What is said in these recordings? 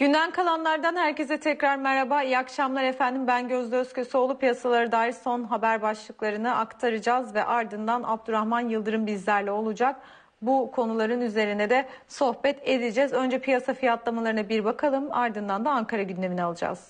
Günden kalanlardan herkese tekrar merhaba. İyi akşamlar efendim. Ben Gözde Özköseoğlu. Piyasalara dair son haber başlıklarını aktaracağız ve ardından Abdurrahman Yıldırım bizlerle olacak. Bu konuların üzerine de sohbet edeceğiz. Önce piyasa fiyatlamalarına bir bakalım. Ardından da Ankara gündemini alacağız.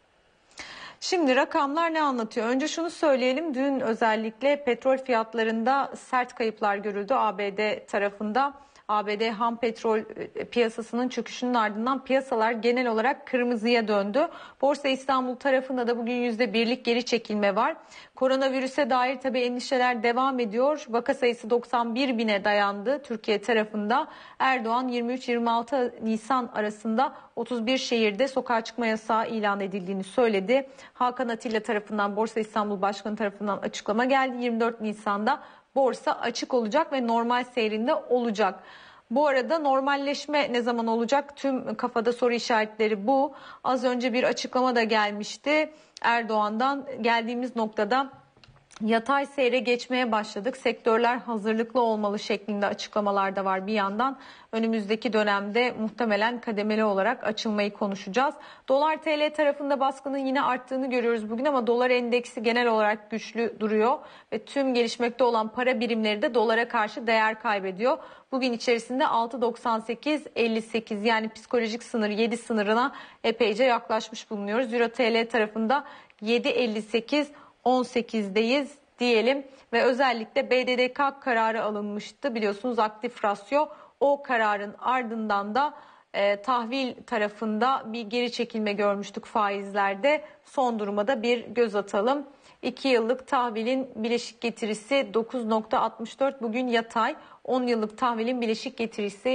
Şimdi rakamlar ne anlatıyor? Önce şunu söyleyelim. Dün özellikle petrol fiyatlarında sert kayıplar görüldü ABD tarafında. ABD ham petrol piyasasının çöküşünün ardından piyasalar genel olarak kırmızıya döndü. Borsa İstanbul tarafında da bugün %1'lik geri çekilme var. Koronavirüse dair tabii endişeler devam ediyor. Vaka sayısı 91 bine dayandı Türkiye tarafında. Erdoğan 23-26 Nisan arasında 31 şehirde sokağa çıkma yasağı ilan edildiğini söyledi. Hakan Atilla tarafından, Borsa İstanbul Başkanı tarafından açıklama geldi. 24 Nisan'da borsa açık olacak ve normal seyrinde olacak. Bu arada normalleşme ne zaman olacak? Tüm kafada soru işaretleri bu. Az önce bir açıklama da gelmişti Erdoğan'dan. Geldiğimiz noktada yatay seyre geçmeye başladık. Sektörler hazırlıklı olmalı şeklinde açıklamalar da var bir yandan. Önümüzdeki dönemde muhtemelen kademeli olarak açılmayı konuşacağız. Dolar TL tarafında baskının yine arttığını görüyoruz bugün ama dolar endeksi genel olarak güçlü duruyor ve tüm gelişmekte olan para birimleri de dolara karşı değer kaybediyor. Bugün içerisinde 6.98-58 yani psikolojik sınır 7 sınırına epeyce yaklaşmış bulunuyoruz. Euro TL tarafında 7.58 18'deyiz diyelim ve özellikle BDDK kararı alınmıştı biliyorsunuz, aktif rasyo. O kararın ardından da tahvil tarafında bir geri çekilme görmüştük faizlerde. Son duruma da bir göz atalım. 2 yıllık tahvilin bileşik getirisi 9.64 bugün yatay. 10 yıllık tahvilin bileşik getirisi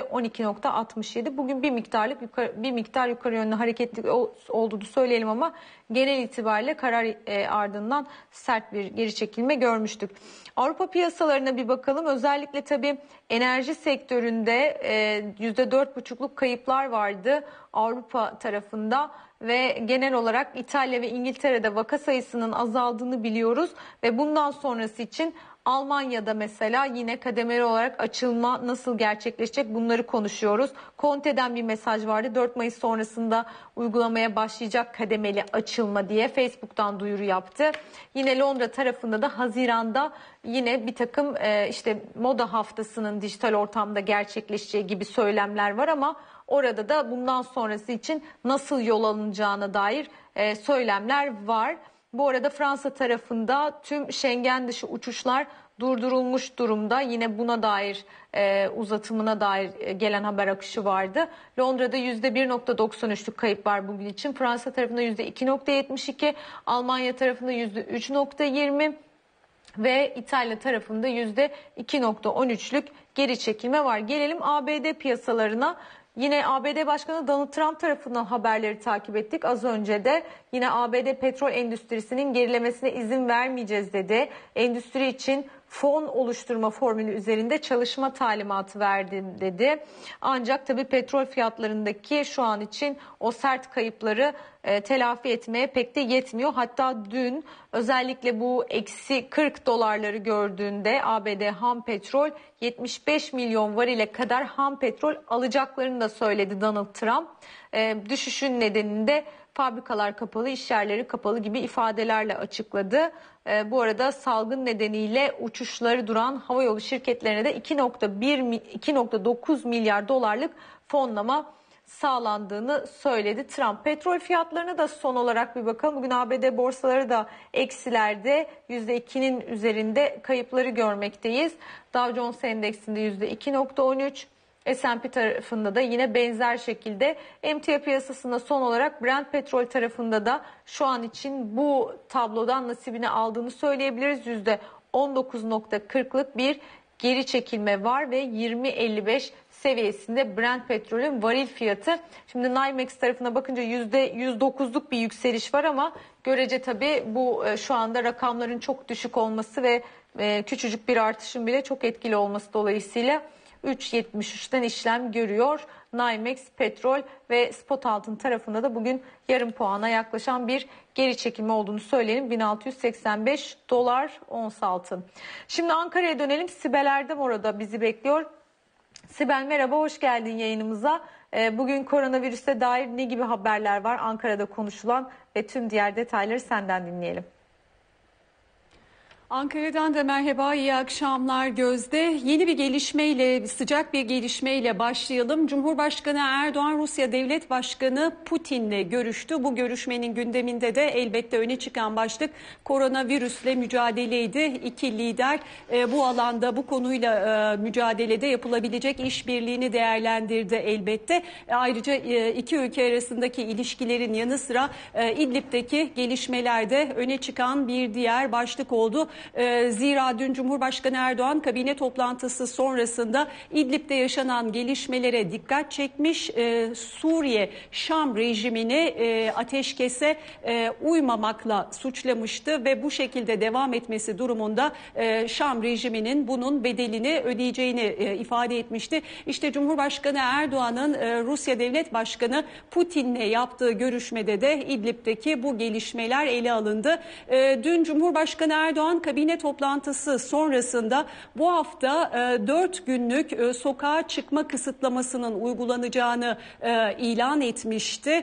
%12.67. Bugün bir miktar yukarı yönlü hareketli olduğunu söyleyelim ama genel itibariyle karar ardından sert bir geri çekilme görmüştük. Avrupa piyasalarına bir bakalım. Özellikle tabii enerji sektöründe %4,5'luk kayıplar vardı Avrupa tarafında. Ve genel olarak İtalya ve İngiltere'de vaka sayısının azaldığını biliyoruz ve bundan sonrası için Almanya'da mesela yine kademeli olarak açılma nasıl gerçekleşecek bunları konuşuyoruz. Conte'den bir mesaj vardı. 4 Mayıs sonrasında uygulamaya başlayacak kademeli açılma diye Facebook'tan duyuru yaptı. Yine Londra tarafında da Haziran'da yine bir takım işte moda haftasının dijital ortamda gerçekleşeceği gibi söylemler var ama orada da bundan sonrası için nasıl yol alınacağına dair söylemler var. Bu arada Fransa tarafında tüm Schengen dışı uçuşlar durdurulmuş durumda. Yine buna dair uzatımına dair gelen haber akışı vardı. Londra'da %1.93'lük kayıp var bugün için. Fransa tarafında %2.72, Almanya tarafında %3.20 ve İtalya tarafında %2.13'lük geri çekilme var. Gelelim ABD piyasalarına. Yine ABD Başkanı Donald Trump tarafından haberleri takip ettik. Az önce de yine ABD petrol endüstrisinin gerilemesine izin vermeyeceğiz dedi. Endüstri için fon oluşturma formülü üzerinde çalışma talimatı verdim dedi. Ancak tabii petrol fiyatlarındaki şu an için o sert kayıpları telafi etmeye pek de yetmiyor. Hatta dün özellikle bu eksi 40 dolarları gördüğünde ABD ham petrol 75 milyon varile kadar ham petrol alacaklarını da söyledi Donald Trump. Düşüşün nedeninde fabrikalar kapalı, iş yerleri kapalı gibi ifadelerle açıkladı. Bu arada salgın nedeniyle uçuşları duran havayolu şirketlerine de 2.9 milyar dolarlık fonlama sağlandığını söyledi Trump. Petrol fiyatlarına da son olarak bir bakalım. Bugün ABD borsaları da eksilerde, %2'nin üzerinde kayıpları görmekteyiz. Dow Jones Endeksinde %2.13. S&P tarafında da yine benzer şekilde. Emtia piyasasında son olarak Brent petrol tarafında da şu an için bu tablodan nasibini aldığını söyleyebiliriz. %19.40'lık bir geri çekilme var ve 20.55 seviyesinde Brent petrolün varil fiyatı. Şimdi NYMEX tarafına bakınca %109'luk bir yükseliş var ama görece tabii bu şu anda rakamların çok düşük olması ve küçücük bir artışın bile çok etkili olması dolayısıyla 3.73'ten işlem görüyor. NYMEX petrol ve spot altın tarafında da bugün yarım puana yaklaşan bir geri çekilme olduğunu söyleyelim. 1685 dolar ons altın. Şimdi Ankara'ya dönelim. Sibel Erdem orada bizi bekliyor. Sibel merhaba, hoş geldin yayınımıza. Bugün koronavirüse dair ne gibi haberler var Ankara'da konuşulan ve tüm diğer detayları senden dinleyelim. Ankara'dan da merhaba, iyi akşamlar Gözde. Yeni bir gelişmeyle, sıcak bir gelişmeyle başlayalım. Cumhurbaşkanı Erdoğan, Rusya Devlet Başkanı Putin'le görüştü. Bu görüşmenin gündeminde de elbette öne çıkan başlık koronavirüsle mücadeleydi. İki lider bu alanda, bu konuyla mücadelede yapılabilecek işbirliğini değerlendirdi elbette. Ayrıca iki ülke arasındaki ilişkilerin yanı sıra İdlib'deki gelişmelerde öne çıkan bir diğer başlık oldu. Zira dün Cumhurbaşkanı Erdoğan kabine toplantısı sonrasında İdlib'de yaşanan gelişmelere dikkat çekmiş. Suriye Şam rejimini ateşkese uymamakla suçlamıştı ve bu şekilde devam etmesi durumunda Şam rejiminin bunun bedelini ödeyeceğini ifade etmişti. İşte Cumhurbaşkanı Erdoğan'ın Rusya Devlet Başkanı Putin'le yaptığı görüşmede de İdlib'deki bu gelişmeler ele alındı. Dün Cumhurbaşkanı Erdoğan kabine toplantısı sonrasında bu hafta 4 günlük sokağa çıkma kısıtlamasının uygulanacağını ilan etmişti.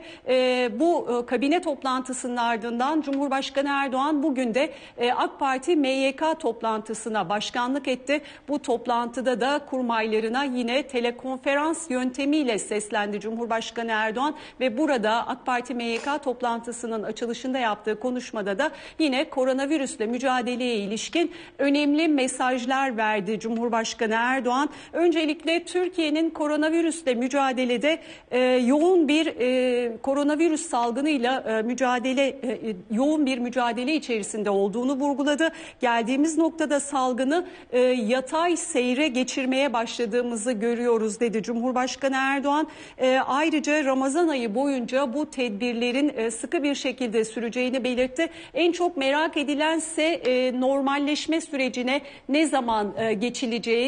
Bu kabine toplantısının ardından Cumhurbaşkanı Erdoğan bugün de AK Parti MYK toplantısına başkanlık etti. Bu toplantıda da kurmaylarına yine telekonferans yöntemiyle seslendi Cumhurbaşkanı Erdoğan ve burada AK Parti MYK toplantısının açılışında yaptığı konuşmada da yine koronavirüsle mücadeleye ilişkin önemli mesajlar verdi Cumhurbaşkanı Erdoğan. Öncelikle Türkiye'nin koronavirüsle mücadelede yoğun bir koronavirüs salgınıyla yoğun bir mücadele içerisinde olduğunu vurguladı. Geldiğimiz noktada salgını yatay seyre geçirmeye başladığımızı görüyoruz dedi Cumhurbaşkanı Erdoğan. Ayrıca Ramazan ayı boyunca bu tedbirlerin sıkı bir şekilde süreceğini belirtti. En çok merak edilense normalleşme sürecine ne zaman geçileceği,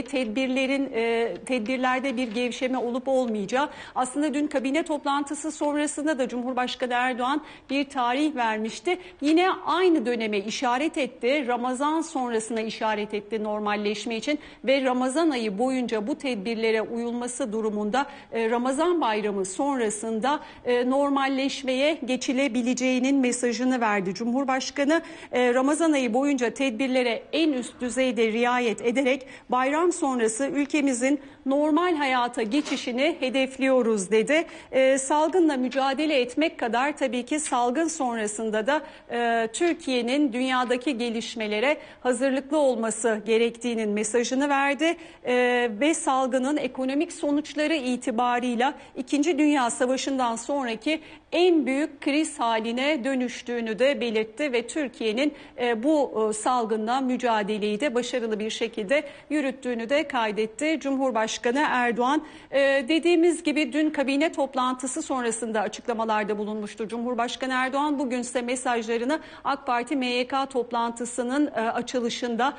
tedbirlerde bir gevşeme olup olmayacağı. Aslında dün kabine toplantısı sonrasında da Cumhurbaşkanı Erdoğan bir tarih vermişti. Yine aynı döneme işaret etti. Ramazan sonrasına işaret etti normalleşme için ve Ramazan ayı boyunca bu tedbirlere uyulması durumunda Ramazan bayramı sonrasında normalleşmeye geçilebileceğinin mesajını verdi Cumhurbaşkanı. Ramazan ayı boyunca tedbirlere en üst düzeyde riayet ederek bayram sonrası ülkemizin normal hayata geçişini hedefliyoruz dedi. Salgınla mücadele etmek kadar tabii ki salgın sonrasında da Türkiye'nin dünyadaki gelişmelere hazırlıklı olması gerektiğinin mesajını verdi. Ve salgının ekonomik sonuçları itibarıyla 2. Dünya Savaşı'ndan sonraki en büyük kriz haline dönüştüğünü de belirtti ve Türkiye'nin bu salgınla mücadeleyi de başarılı bir şekilde yürüttüğünü de kaydetti Cumhurbaşkanı Erdoğan. Dediğimiz gibi dün kabine toplantısı sonrasında açıklamalarda bulunmuştu Cumhurbaşkanı Erdoğan. Bugünse mesajlarını AK Parti MYK toplantısının açılışında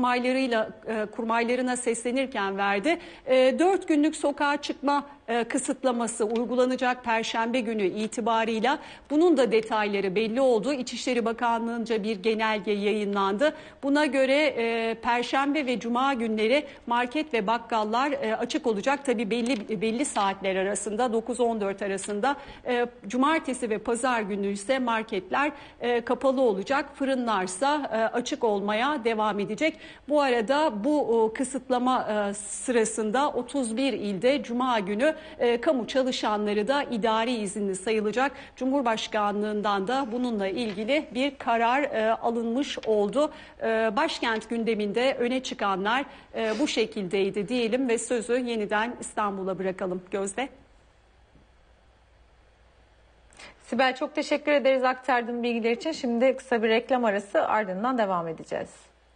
kurmaylarına seslenirken verdi. 4 günlük sokağa çıkma kısıtlaması uygulanacak Perşembe günü itibarıyla bunun da detayları belli oldu. İçişleri Bakanlığı'nca bir genelge yayınlandı. Buna göre Perşembe ve Cuma günleri market ve bakkallar açık olacak. Tabii belli saatler arasında 9-14 arasında. Cumartesi ve Pazar günü ise marketler kapalı olacak. Fırınlarsa açık olmaya devam edecek. Bu arada bu kısıtlama sırasında 31 ilde Cuma günü kamu çalışanları da idari izinli sayılacak. Cumhurbaşkanlığından da bununla ilgili bir karar alınmış oldu. Başkent gündeminde öne çıkanlar bu şekildeydi diyelim ve sözü yeniden İstanbul'a bırakalım. Gözde. Sibel, çok teşekkür ederiz aktardığın bilgiler için. Şimdi kısa bir reklam arası, ardından devam edeceğiz.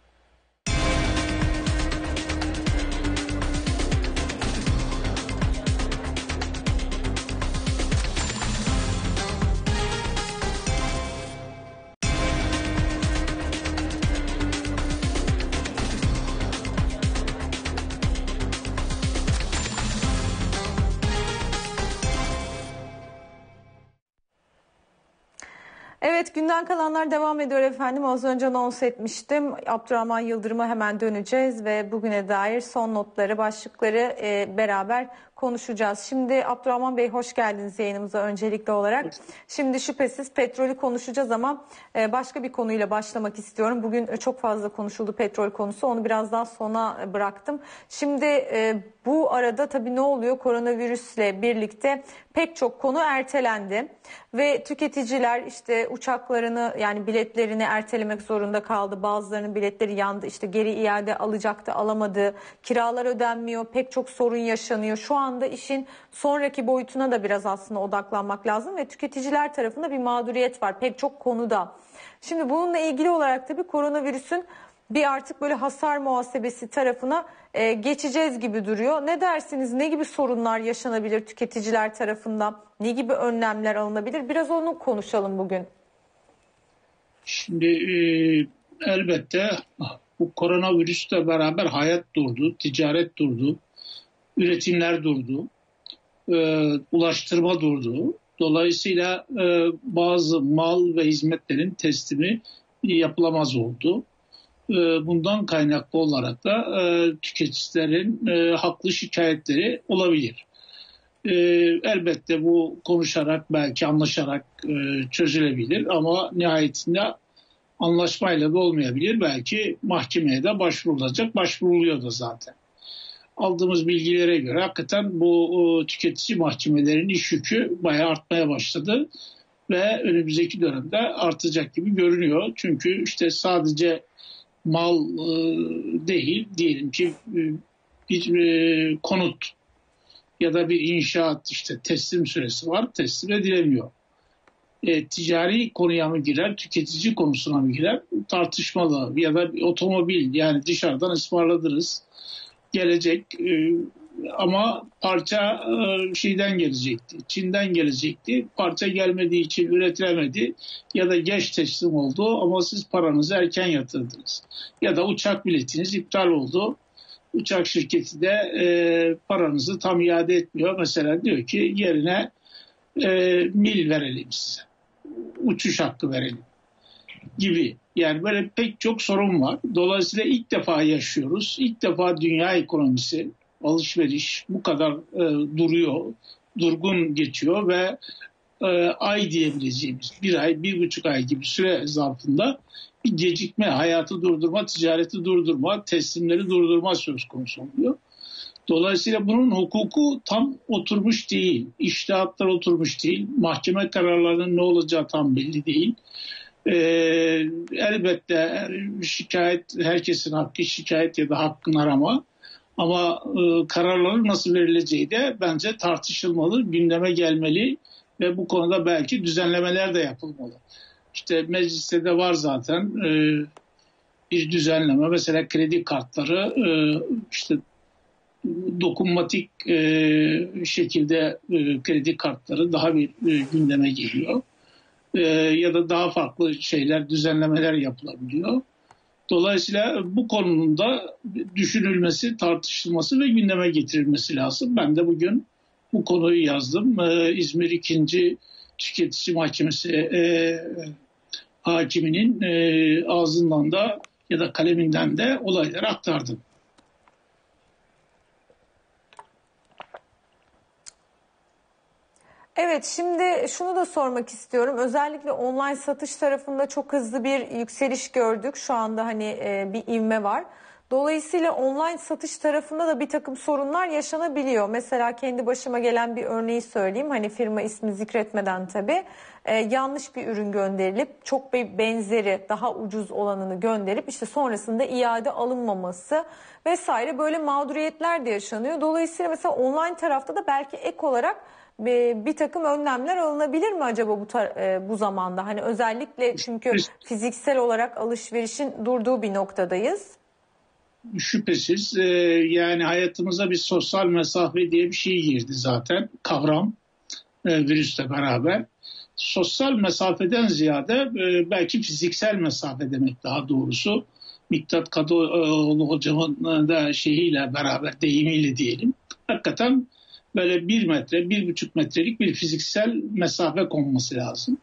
Evet, günden kalanlar devam ediyor efendim. Az önce anons etmiştim. Abdurrahman Yıldırım'a hemen döneceğiz ve bugüne dair son notları, başlıkları beraber konuşacağız. konuşacağız. Şimdi Abdurrahman Bey hoş geldiniz yayınımıza öncelikli olarak. Şimdi şüphesiz petrolü konuşacağız ama başka bir konuyla başlamak istiyorum. Bugün çok fazla konuşuldu petrol konusu. Onu biraz daha sona bıraktım. Şimdi bu arada tabii ne oluyor? Koronavirüsle birlikte pek çok konu ertelendi. Ve tüketiciler işte uçaklarını yani biletlerini ertelemek zorunda kaldı. Bazılarının biletleri yandı. İşte geri iade alacaktı, alamadı. Kiralar ödenmiyor. Pek çok sorun yaşanıyor. Şu anda işin sonraki boyutuna da biraz aslında odaklanmak lazım ve tüketiciler tarafında bir mağduriyet var pek çok konuda. Şimdi bununla ilgili olarak tabii koronavirüsün bir artık böyle hasar muhasebesi tarafına geçeceğiz gibi duruyor. Ne dersiniz? Ne gibi sorunlar yaşanabilir tüketiciler tarafından? Ne gibi önlemler alınabilir? Biraz onu konuşalım bugün. Şimdi elbette bu koronavirüsle beraber hayat durdu, ticaret durdu, üretimler durdu, ulaştırma durdu. Dolayısıyla bazı mal ve hizmetlerin teslimi yapılamaz oldu. Bundan kaynaklı olarak da tüketicilerin haklı şikayetleri olabilir. Elbette bu konuşarak belki anlaşarak çözülebilir ama nihayetinde anlaşmayla da olmayabilir. Belki mahkemeye de başvurulacak, başvuruluyor da zaten. Aldığımız bilgilere göre hakikaten bu tüketici mahkemelerinin iş yükü bayağı artmaya başladı ve önümüzdeki dönemde artacak gibi görünüyor. Çünkü işte sadece mal değil, diyelim ki bir konut ya da bir inşaat işte teslim süresi var, teslim edilemiyor. Ticari konuya mı girer, tüketici konusuna mı girer tartışmalı ya da bir otomobil yani dışarıdan ısmarladınız gelecek ama parça şeyden gelecekti, Çin'den gelecekti. Parça gelmediği için üretilemedi ya da geç teslim oldu ama siz paranızı erken yatırdınız. Ya da uçak biletiniz iptal oldu. Uçak şirketi de paranızı tam iade etmiyor. Mesela diyor ki yerine mil verelim size. Uçuş hakkı verelim gibi. Yani böyle pek çok sorun var. Dolayısıyla ilk defa yaşıyoruz. İlk defa dünya ekonomisi, alışveriş bu kadar durgun geçiyor ve ay diyebileceğimiz bir ay, 1,5 ay gibi süre zarfında bir gecikme, hayatı durdurma, ticareti durdurma, teslimleri durdurma söz konusu oluyor. Dolayısıyla bunun hukuku tam oturmuş değil, içtihatlar oturmuş değil, mahkeme kararlarının ne olacağı tam belli değil. Elbette şikayet, herkesin hakkı şikayet ya da hakkını arama. Ama kararların nasıl verileceği de bence tartışılmalı, gündeme gelmeli ve bu konuda belki düzenlemeler de yapılmalı. İşte mecliste de var zaten bir düzenleme. Mesela kredi kartları işte dokunmatik şekilde kredi kartları daha bir gündeme geliyor. Ya da daha farklı şeyler, düzenlemeler yapılabiliyor. Dolayısıyla bu konunun da düşünülmesi, tartışılması ve gündeme getirilmesi lazım. Ben de bugün bu konuyu yazdım. İzmir 2. Tüketici Mahkemesi hakiminin ağzından da ya da kaleminden de olayları aktardım. Evet, şimdi şunu da sormak istiyorum. Özellikle online satış tarafında çok hızlı bir yükseliş gördük. Şu anda hani bir ivme var. Dolayısıyla online satış tarafında da bir takım sorunlar yaşanabiliyor. Mesela kendi başıma gelen bir örneği söyleyeyim. Hani firma ismi zikretmeden tabii. Yanlış bir ürün gönderilip çok bir benzeri daha ucuz olanını gönderip işte sonrasında iade alınmaması vesaire böyle mağduriyetler de yaşanıyor. Dolayısıyla mesela online tarafta da belki ek olarak bir takım önlemler alınabilir mi acaba bu zamanda? Hani özellikle çünkü fiziksel olarak alışverişin durduğu bir noktadayız. Şüphesiz yani hayatımıza bir sosyal mesafe diye bir şey girdi zaten kavram virüsle beraber. Sosyal mesafeden ziyade belki fiziksel mesafe demek daha doğrusu. Miktat Kadıoğlu hocamın da şeyiyle beraber deyimiyle diyelim. Hakikaten böyle 1 metre, 1,5 metrelik bir fiziksel mesafe konması lazım.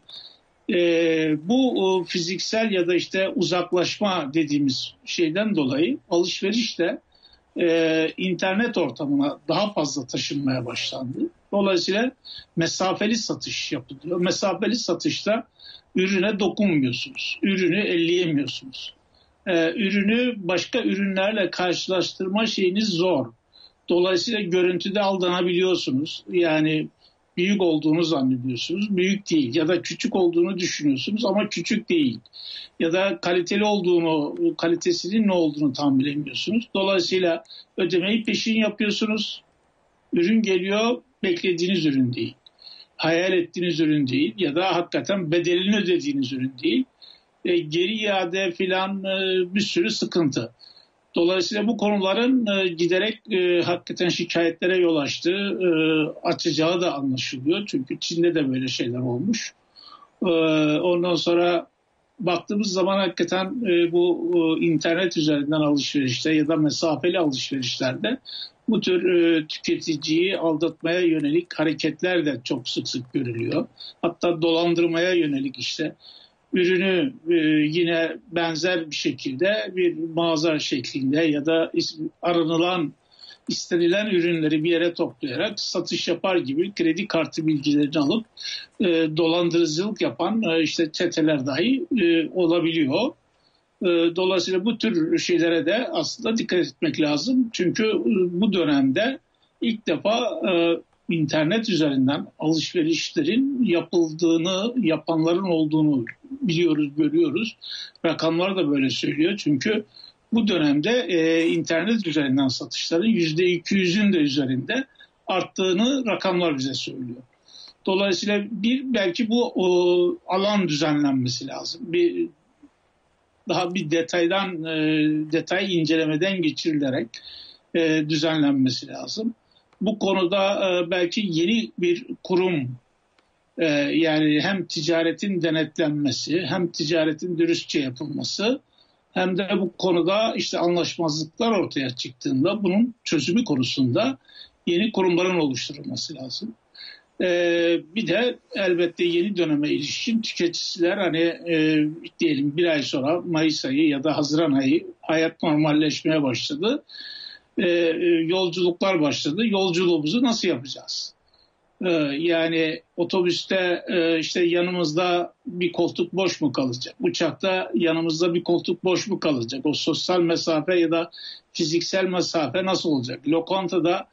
Bu fiziksel ya da işte uzaklaşma dediğimiz şeyden dolayı alışverişte internet ortamına daha fazla taşınmaya başlandı. Dolayısıyla mesafeli satış yapılıyor. Mesafeli satışta ürüne dokunmuyorsunuz. Ürünü elleyemiyorsunuz. Ürünü başka ürünlerle karşılaştırma şeyiniz zor. Dolayısıyla görüntüde aldanabiliyorsunuz. Yani büyük olduğunu zannediyorsunuz. Büyük değil. Ya da küçük olduğunu düşünüyorsunuz ama küçük değil. Ya da kaliteli olduğunu, kalitesinin ne olduğunu tam bilemiyorsunuz. Dolayısıyla ödemeyi peşin yapıyorsunuz. Ürün geliyor, beklediğiniz ürün değil. Hayal ettiğiniz ürün değil ya da hakikaten bedelini ödediğiniz ürün değil. Geri iade filan bir sürü sıkıntı. Dolayısıyla bu konuların giderek hakikaten şikayetlere yol açtığı, açacağı da anlaşılıyor. Çünkü Çin'de de böyle şeyler olmuş. Ondan sonra baktığımız zaman hakikaten bu internet üzerinden alışverişte ya da mesafeli alışverişlerde bu tür tüketiciyi aldatmaya yönelik hareketler de çok sık sık görülüyor. Hatta dolandırmaya yönelik işte ürünü yine benzer bir şekilde bir mağaza şeklinde ya da istenilen ürünleri bir yere toplayarak satış yapar gibi kredi kartı bilgilerini alıp dolandırıcılık yapan işte çeteler dahi olabiliyor. Dolayısıyla bu tür şeylere de aslında dikkat etmek lazım. Çünkü bu dönemde ilk defa internet üzerinden alışverişlerin yapıldığını, yapanların olduğunu biliyoruz, görüyoruz. Rakamlar da böyle söylüyor. Çünkü bu dönemde internet üzerinden satışların %200'ün de üzerinde arttığını rakamlar bize söylüyor. Dolayısıyla belki bu alan düzenlenmesi lazım. Daha bir detay incelemeden geçirilerek düzenlenmesi lazım. Bu konuda belki yeni bir kurum yani hem ticaretin denetlenmesi hem ticaretin dürüstçe yapılması hem de bu konuda işte anlaşmazlıklar ortaya çıktığında bunun çözümü konusunda yeni kurumların oluşturulması lazım. Bir de elbette yeni döneme ilişkin tüketiciler hani diyelim bir ay sonra Mayıs ayı ya da Haziran ayı hayat normalleşmeye başladı. Yolculuklar başladı. Yolculuğumuzu nasıl yapacağız? Yani otobüste işte yanımızda bir koltuk boş mu kalacak? Uçakta yanımızda bir koltuk boş mu kalacak? O sosyal mesafe ya da fiziksel mesafe nasıl olacak? Lokantada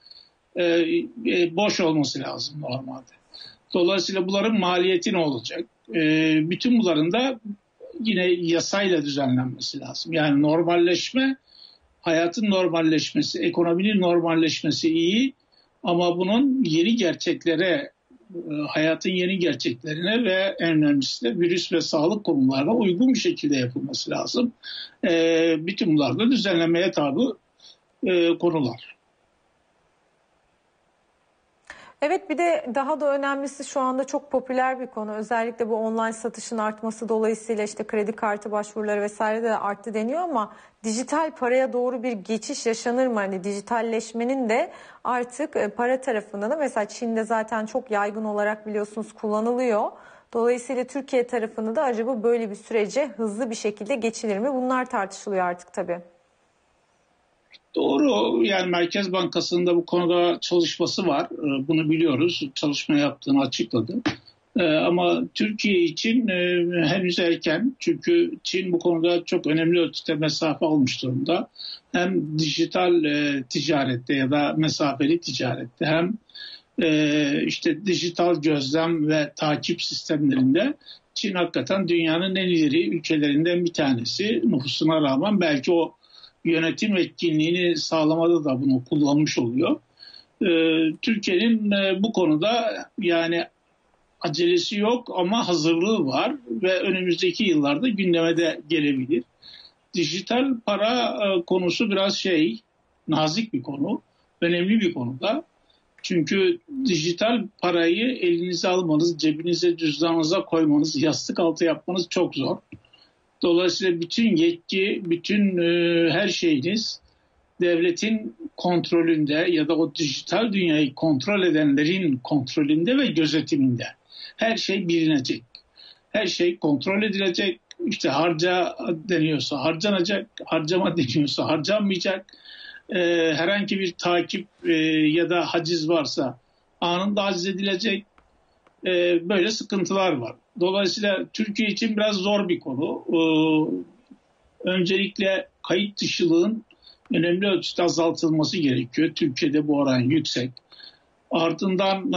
boş olması lazım normalde. Dolayısıyla bunların maliyeti ne olacak? Bütün bunların da yine yasayla düzenlenmesi lazım. Yani normalleşme, hayatın normalleşmesi, ekonominin normalleşmesi iyi ama bunun yeni gerçeklere, hayatın yeni gerçeklerine ve en önemlisi de virüs ve sağlık konularına uygun bir şekilde yapılması lazım. Bütün bunlar da düzenlemeye tabi konular. Evet, bir de daha da önemlisi şu anda çok popüler bir konu. Özellikle bu online satışın artması dolayısıyla işte kredi kartı başvuruları vesaire de arttı deniyor ama dijital paraya doğru bir geçiş yaşanır mı? Hani dijitalleşmenin de artık para tarafında da mesela Çin'de zaten çok yaygın olarak biliyorsunuz kullanılıyor. Dolayısıyla Türkiye tarafında da acaba böyle bir sürece hızlı bir şekilde geçilir mi? Bunlar tartışılıyor artık tabii. Doğru, yani Merkez Bankası'nda bu konuda çalışması var. Bunu biliyoruz. Çalışma yaptığını açıkladı. Ama Türkiye için henüz erken. Çünkü Çin bu konuda çok önemli ölçüde mesafe almış durumda. Hem dijital ticarette ya da mesafeli ticarette hem işte dijital gözlem ve takip sistemlerinde Çin hakikaten dünyanın en ileri ülkelerinden bir tanesi. Nüfusuna rağmen belki o yönetim etkinliğini sağlamada da bunu kullanmış oluyor. Türkiye'nin bu konuda yani acelesi yok ama hazırlığı var ve önümüzdeki yıllarda gündeme de gelebilir. Dijital para konusu biraz nazik bir konu, önemli bir konuda. Çünkü dijital parayı elinize almanız, cebinize, cüzdanınıza koymanız, yastık altı yapmanız çok zor. Dolayısıyla bütün yetki, bütün her şeyiniz devletin kontrolünde ya da o dijital dünyayı kontrol edenlerin kontrolünde ve gözetiminde. Her şey bilinecek. Her şey kontrol edilecek. İşte harca deniyorsa harcanacak, harcama deniyorsa harcanmayacak. herhangi bir takip ya da haciz varsa anında haciz edilecek. Böyle sıkıntılar var. Dolayısıyla Türkiye için biraz zor bir konu. Öncelikle kayıt dışılığın önemli ölçüde azaltılması gerekiyor. Türkiye'de bu oran yüksek. Ardından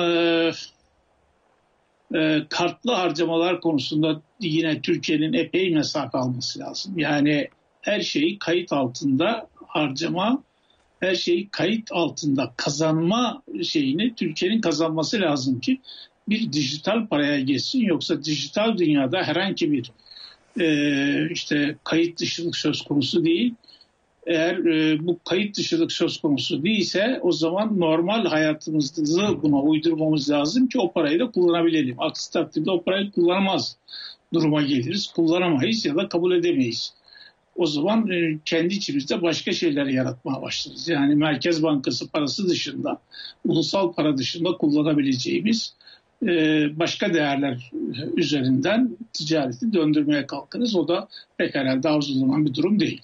kartlı harcamalar konusunda yine Türkiye'nin epey mesafe alması lazım. Yani her şeyi kayıt altında harcama, her şeyi kayıt altında kazanma şeyini Türkiye'nin kazanması lazım ki bir dijital paraya geçsin. Yoksa dijital dünyada herhangi bir işte kayıt dışılık söz konusu değil. Eğer bu kayıt dışılık söz konusu değilse o zaman normal hayatımızı buna uydurmamız lazım ki o parayı da kullanabilelim. Aksi takdirde o parayı kullanamaz duruma geliriz. Kullanamayız ya da kabul edemeyiz. O zaman kendi içimizde başka şeyler yaratmaya başlarız. Yani Merkez Bankası parası dışında, ulusal para dışında kullanabileceğimiz başka değerler üzerinden ticareti döndürmeye kalkarız. O da pek herhalde arzulanan bir durum değil.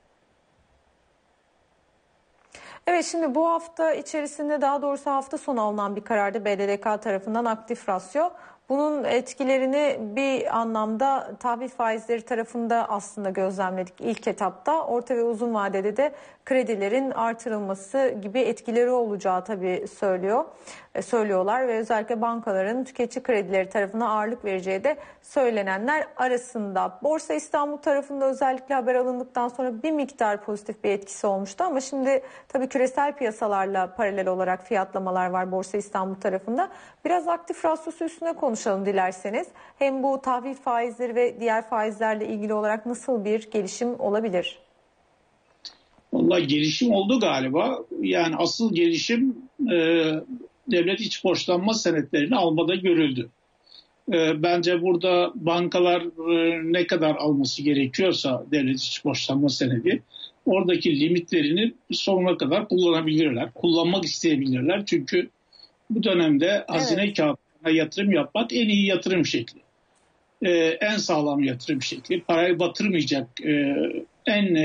Evet, şimdi bu hafta içerisinde, daha doğrusu hafta sonu alınan bir karardı BDDK tarafından aktif rasyo. Bunun etkilerini bir anlamda tahvil faizleri tarafında aslında gözlemledik ilk etapta. Orta ve uzun vadede de kredilerin artırılması gibi etkileri olacağı tabii söylüyorlar ve özellikle bankaların tüketici kredileri tarafına ağırlık vereceği de söylenenler arasında. Borsa İstanbul tarafında özellikle haber alındıktan sonra bir miktar pozitif bir etkisi olmuştu ama şimdi tabii küresel piyasalarla paralel olarak fiyatlamalar var Borsa İstanbul tarafında. Biraz aktif rasyosu üstüne konuşalım dilerseniz. Hem bu tahvil faizleri ve diğer faizlerle ilgili olarak nasıl bir gelişim olabilir? Vallahi gelişim oldu galiba. Yani asıl gelişim devlet iç borçlanma senetlerini almada görüldü. Bence burada bankalar ne kadar alması gerekiyorsa devlet iç borçlanma senedi, oradaki limitlerini sonuna kadar kullanabilirler. Kullanmak isteyebilirler. Çünkü bu dönemde hazine kağıtlarına yatırım yapmak en iyi yatırım şekli. En sağlam yatırım şekli. Parayı batırmayacak en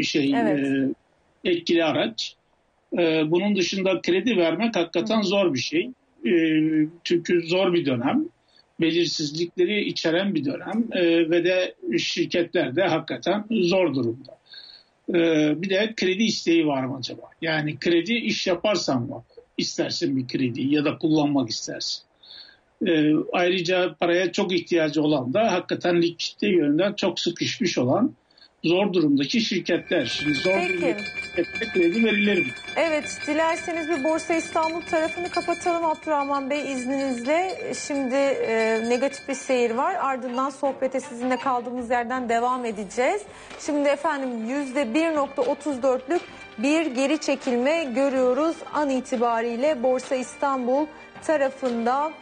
etkili araç. Bunun dışında kredi vermek hakikaten zor bir şey. Çünkü zor bir dönem. Belirsizlikleri içeren bir dönem ve de şirketler de hakikaten zor durumda. Bir de kredi isteği var mı acaba? Yani kredi iş yaparsan mı istersin bir kredi ya da kullanmak istersin? Ayrıca paraya çok ihtiyacı olan da hakikaten likidite yönünden çok sıkışmış olan zor durumdaki şirketler. Şimdi zor durumdaki şirketlere kredi verilir mi? Evet, dilerseniz bir Borsa İstanbul tarafını kapatalım Abdurrahman Bey izninizle. Şimdi negatif bir seyir var. Ardından sohbete sizinle kaldığımız yerden devam edeceğiz. Şimdi efendim %1.34'lük bir geri çekilme görüyoruz an itibariyle Borsa İstanbul tarafında.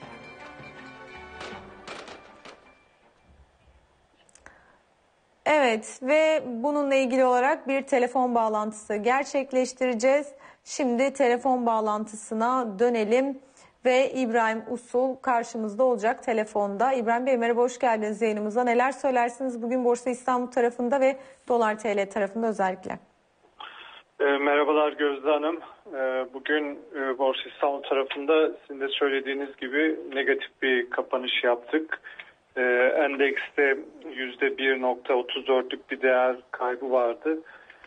Evet ve bununla ilgili olarak bir telefon bağlantısı gerçekleştireceğiz. Şimdi telefon bağlantısına dönelim ve İbrahim Usul karşımızda olacak telefonda. İbrahim Bey merhaba, hoş geldiniz yayınımıza. Neler söylersiniz bugün Borsa İstanbul tarafında ve Dolar TL tarafında özellikle? Merhabalar Gözde Hanım. Bugün Borsa İstanbul tarafında sizin de söylediğiniz gibi negatif bir kapanış yaptık. Endekste %1.34'lük bir değer kaybı vardı.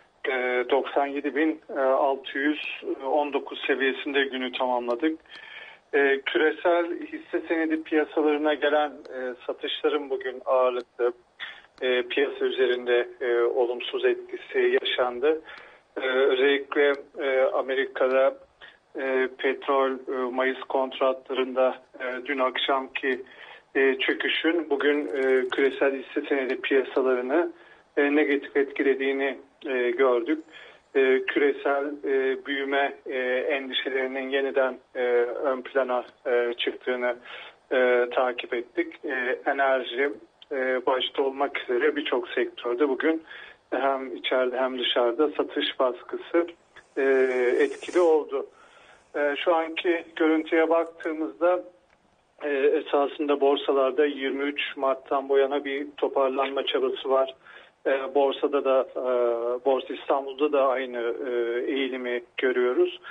97.619 seviyesinde günü tamamladık. Küresel hisse senedi piyasalarına gelen satışların bugün ağırlıklı piyasa üzerinde olumsuz etkisi yaşandı. Özellikle Amerika'da petrol Mayıs kontratlarında dün akşamki çöküşün bugün küresel hisse senedi piyasalarını negatif etkilediğini gördük. Küresel büyüme endişelerinin yeniden ön plana çıktığını takip ettik. Enerji başta olmak üzere birçok sektörde bugün hem içeride hem dışarıda satış baskısı etkili oldu. Şu anki görüntüye baktığımızda esasında borsalarda 23 Mart'tan bu yana bir toparlanma çabası var. Borsada da Borsa İstanbul'da da aynı eğilimi görüyoruz.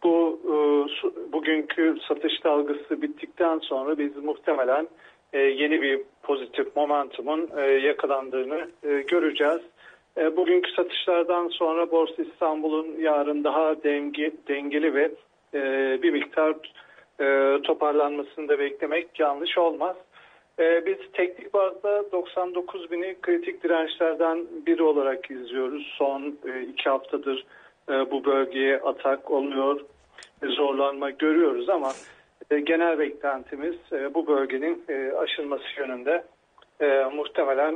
Bugünkü satış dalgası bittikten sonra biz muhtemelen yeni bir pozitif momentumun yakalandığını göreceğiz. Bugünkü satışlardan sonra Borsa İstanbul'un yarın daha dengeli ve bir miktar toparlanmasını da beklemek yanlış olmaz. Biz teknik bazda 99.000'i kritik dirençlerden biri olarak izliyoruz. Son 2 haftadır bu bölgeye atak oluyor, zorlanma görüyoruz ama genel beklentimiz bu bölgenin aşılması yönünde. Muhtemelen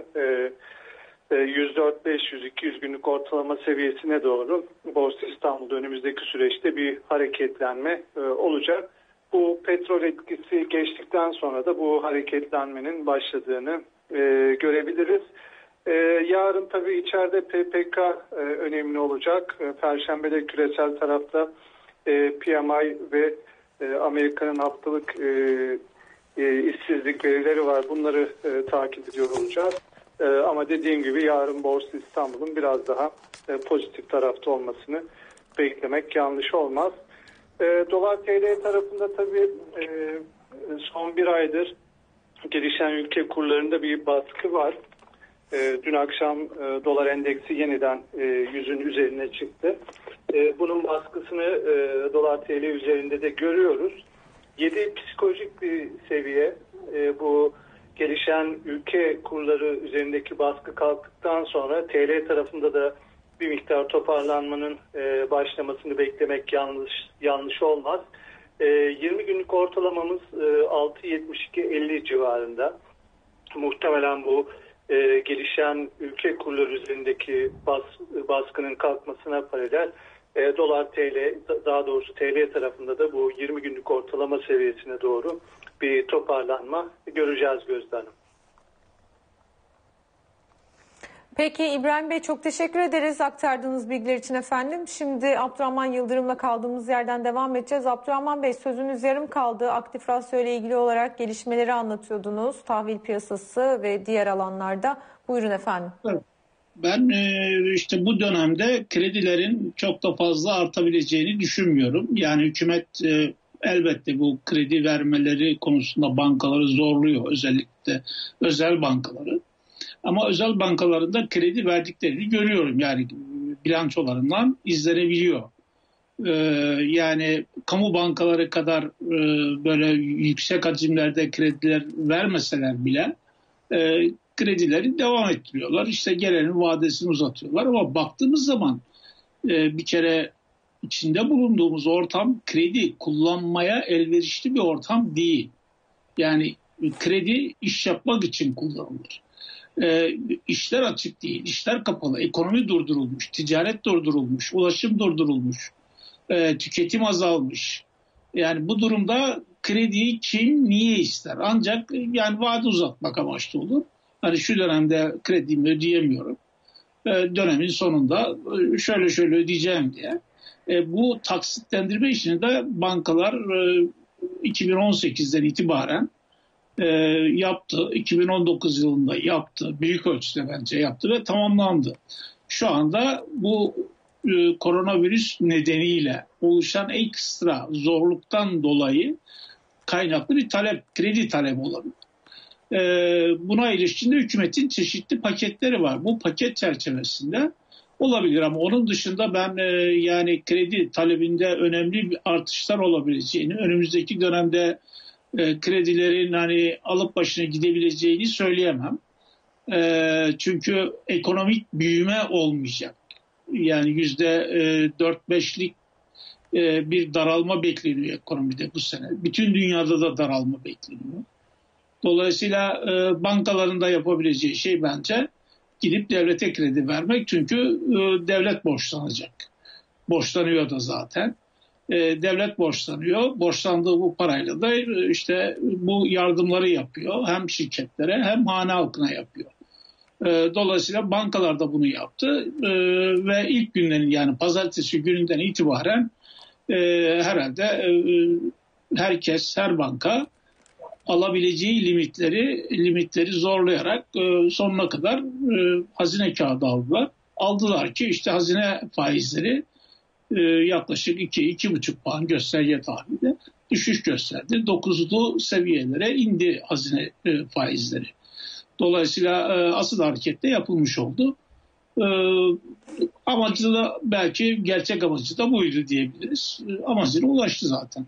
104-500-200 günlük ortalama seviyesine doğru Borsa İstanbul'da önümüzdeki süreçte bir hareketlenme olacak. Bu petrol etkisi geçtikten sonra da bu hareketlenmenin başladığını görebiliriz. Yarın tabii içeride PPK önemli olacak. Perşembede küresel tarafta PMI ve Amerika'nın haftalık işsizlik verileri var. Bunları takip ediyor olacağız. Ama dediğim gibi yarın Borsa İstanbul'un biraz daha pozitif tarafta olmasını beklemek yanlış olmaz. Dolar TL tarafında tabii son bir aydır gelişen ülke kurlarında bir baskı var. Dün akşam dolar endeksi yeniden 100'ün üzerine çıktı. Bunun baskısını dolar TL üzerinde de görüyoruz. 7 psikolojik bir seviye. Bu gelişen ülke kurları üzerindeki baskı kalktıktan sonra TL tarafında da bir miktar toparlanmanın başlamasını beklemek yanlış olmaz. 20 günlük ortalamamız 6.72-50 civarında. Muhtemelen bu gelişen ülke kurları üzerindeki baskının kalkmasına paralel dolar TL, daha doğrusu TL tarafında da bu 20 günlük ortalama seviyesine doğru bir toparlanma göreceğiz Gözde Hanım. Peki İbrahim Bey, çok teşekkür ederiz aktardığınız bilgiler için efendim. Şimdi Abdurrahman Yıldırım'la kaldığımız yerden devam edeceğiz. Abdurrahman Bey, sözünüz yarım kaldı. Aktif rasyo ile ilgili olarak gelişmeleri anlatıyordunuz. Tahvil piyasası ve diğer alanlarda. Buyurun efendim. Evet. Ben işte bu dönemde kredilerin çok da fazla artabileceğini düşünmüyorum. Yani hükümet elbette bu kredi vermeleri konusunda bankaları zorluyor, özellikle özel bankaları. Ama özel bankalarında kredi verdiklerini görüyorum. Yani bilançolarından izlenebiliyor. Yani kamu bankaları kadar böyle yüksek hacimlerde krediler vermeseler bile kredileri devam ettiriyorlar. İşte gelenin vadesini uzatıyorlar. Ama baktığımız zaman bir kere içinde bulunduğumuz ortam kredi kullanmaya elverişli bir ortam değil. Yani kredi iş yapmak için kullanılır. İşler açık değil, işler kapalı, ekonomi durdurulmuş, ticaret durdurulmuş, ulaşım durdurulmuş, tüketim azalmış. Yani bu durumda krediyi kim niye ister? Ancak yani vade uzatmak amaçlı olur. Hani şu dönemde kredimi ödeyemiyorum. Dönemin sonunda şöyle ödeyeceğim diye. Bu taksitlendirme işini de bankalar 2018'den itibaren yaptı. 2019 yılında yaptı. Büyük ölçüde bence yaptı ve tamamlandı. Şu anda bu koronavirüs nedeniyle oluşan ekstra zorluktan dolayı kaynaklı bir kredi talebi olabilir. Buna ilişkin de hükümetin çeşitli paketleri var. Bu paket çerçevesinde olabilir ama onun dışında ben yani kredi talebinde önemli bir artışlar olabileceğini, önümüzdeki dönemde kredilerin hani alıp başına gidebileceğini söyleyemem. Çünkü ekonomik büyüme olmayacak. Yani %4-5'lik bir daralma bekleniyor ekonomide bu sene. Bütün dünyada da daralma bekleniyor. Dolayısıyla bankaların da yapabileceği şey bence gidip devlete kredi vermek. Çünkü devlet borçlanacak. Borçlanıyor da zaten. Devlet borçlanıyor. Borçlandığı bu parayla da işte bu yardımları yapıyor. Hem şirketlere hem hane halkına yapıyor. Dolayısıyla bankalar da bunu yaptı. Ve ilk günden yani pazartesi gününden itibaren herhalde herkes, her banka alabileceği limitleri zorlayarak sonuna kadar hazine kağıdı aldılar. Aldılar ki işte hazine faizleri yaklaşık 2-2,5 puan gösterge tahlilde düşüş gösterdi. 9'lu seviyelere indi hazine faizleri. Dolayısıyla asıl harekette yapılmış oldu. Amacı da belki gerçek amacı da buydu diyebiliriz. Amacına ulaştı zaten.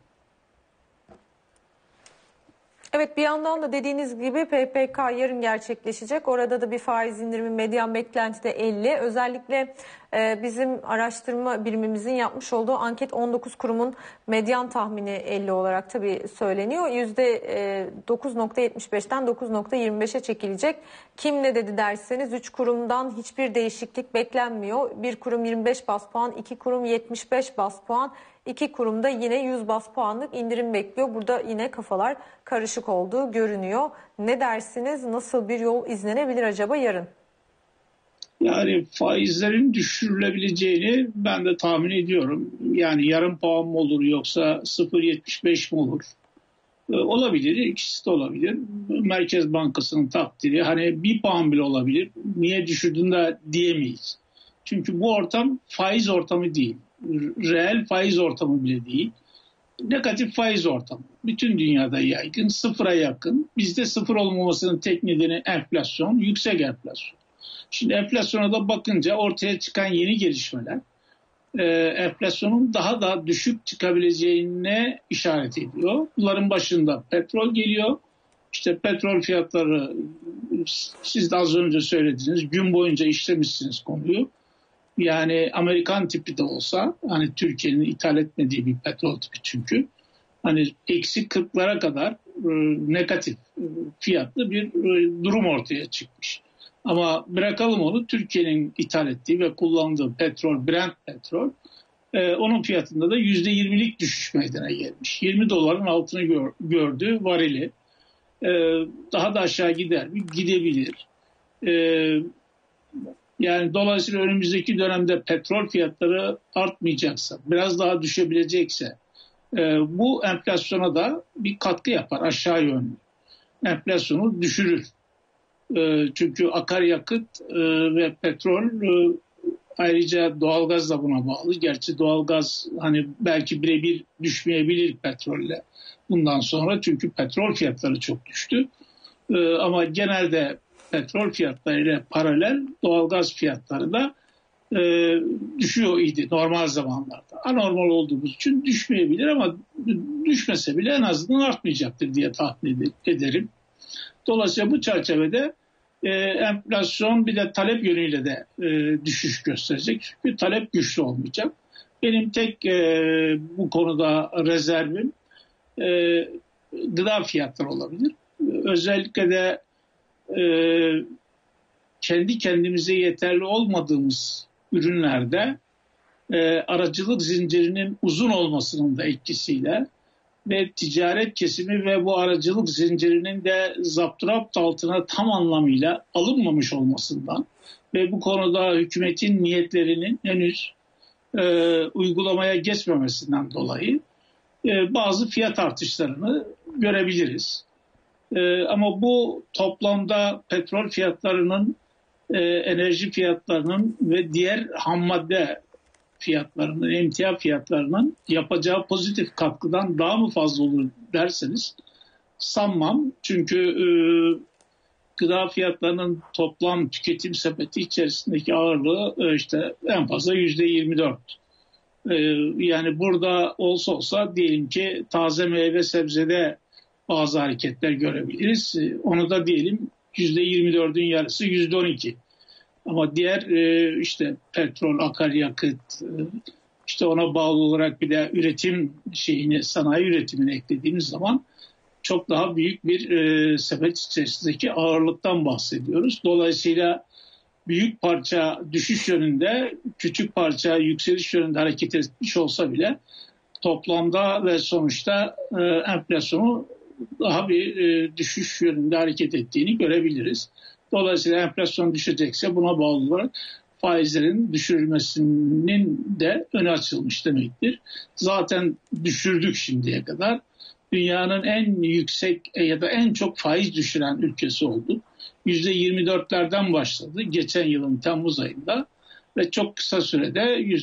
Evet, bir yandan da dediğiniz gibi PPK yarın gerçekleşecek. Orada da bir faiz indirimi medyan beklenti de 50. Özellikle bizim araştırma birimimizin yapmış olduğu anket 19 kurumun medyan tahmini 50 olarak tabii söyleniyor. %9.75'ten 9.25'e çekilecek. Kim ne dedi derseniz 3 kurumdan hiçbir değişiklik beklenmiyor. Bir kurum 25 bas puan, 2 kurum 75 bas puan. 2 kurumda yine 100 bas puanlık indirim bekliyor. Burada yine kafalar karışık olduğu görünüyor. Ne dersiniz? Nasıl bir yol izlenebilir acaba yarın? Yani faizlerin düşürülebileceğini ben de tahmin ediyorum. Yani yarım puan mı olur yoksa 0.75 mi olur? Olabilir, ikisi de olabilir. Merkez Bankası'nın takdiri hani bir puan bile olabilir. Niye düşürdün de diyemeyiz. Çünkü bu ortam faiz ortamı değil. Reel faiz ortamı bile değil. Negatif faiz ortamı. Bütün dünyada yaygın, sıfıra yakın. Bizde sıfır olmamasının tek nedeni enflasyon, yüksek enflasyon. Şimdi enflasyona da bakınca ortaya çıkan yeni gelişmeler enflasyonun daha da düşük çıkabileceğine işaret ediyor. Bunların başında petrol geliyor. İşte petrol fiyatları siz de az önce söylediniz. Gün boyunca işlemişsiniz konuyu. Yani Amerikan tipi de olsa hani Türkiye'nin ithal etmediği bir petrol tipi çünkü. Hani eksi 40'lara kadar negatif fiyatlı bir durum ortaya çıkmış. Ama bırakalım onu Türkiye'nin ithal ettiği ve kullandığı petrol, Brent petrol onun fiyatında da %20'lik düşüş meydana gelmiş. 20 doların altını gördü varili. Daha da aşağı gider mi? Gidebilir. Yani dolayısıyla önümüzdeki dönemde petrol fiyatları artmayacaksa, biraz daha düşebilecekse bu enflasyona da bir katkı yapar aşağı yönlü. Enflasyonu düşürür. Çünkü akaryakıt ve petrol ayrıca doğalgaz da buna bağlı. Gerçi doğalgaz hani belki birebir düşmeyebilir petrolle bundan sonra çünkü petrol fiyatları çok düştü. Ama genelde petrol fiyatlarıyla paralel doğalgaz fiyatları da düşüyor idi normal zamanlarda. Anormal olduğumuz için düşmeyebilir ama düşmese bile en azından artmayacaktır diye tahmin ederim. Dolayısıyla bu çerçevede enflasyon bir de talep yönüyle de düşüş gösterecek. Çünkü talep güçlü olmayacak. Benim tek bu konuda rezervim gıda fiyatları olabilir. Özellikle de kendi kendimize yeterli olmadığımız ürünlerde aracılık zincirinin uzun olmasının da etkisiyle ve ticaret kesimi ve bu aracılık zincirinin de zapturapt altına tam anlamıyla alınmamış olmasından ve bu konuda hükümetin niyetlerinin henüz uygulamaya geçmemesinden dolayı bazı fiyat artışlarını görebiliriz. Ama bu toplamda petrol fiyatlarının, enerji fiyatlarının ve diğer ham madde fiyatlarının, emtia fiyatlarının yapacağı pozitif katkıdan daha mı fazla olur derseniz sanmam. Çünkü gıda fiyatlarının toplam tüketim sepeti içerisindeki ağırlığı işte en fazla %24. Yani burada olsa diyelim ki taze meyve sebzede bazı hareketler görebiliriz. Onu da diyelim %24'ün yarısı %12. Ama diğer işte petrol, akaryakıt, işte ona bağlı olarak bir de üretim sanayi üretimini eklediğimiz zaman çok daha büyük bir sepet içerisindeki ağırlıktan bahsediyoruz. Dolayısıyla büyük parça düşüş yönünde, küçük parça yükseliş yönünde hareket etmiş olsa bile toplamda ve sonuçta enflasyonu daha bir düşüş yönünde hareket ettiğini görebiliriz. Dolayısıyla enflasyon düşecekse buna bağlı olarak faizlerin düşürülmesinin de önü açılmış demektir. Zaten düşürdük şimdiye kadar. dünyanın en yüksek ya da en çok faiz düşüren ülkesi olduk. %24'lerden başladı geçen yılın Temmuz ayında ve çok kısa sürede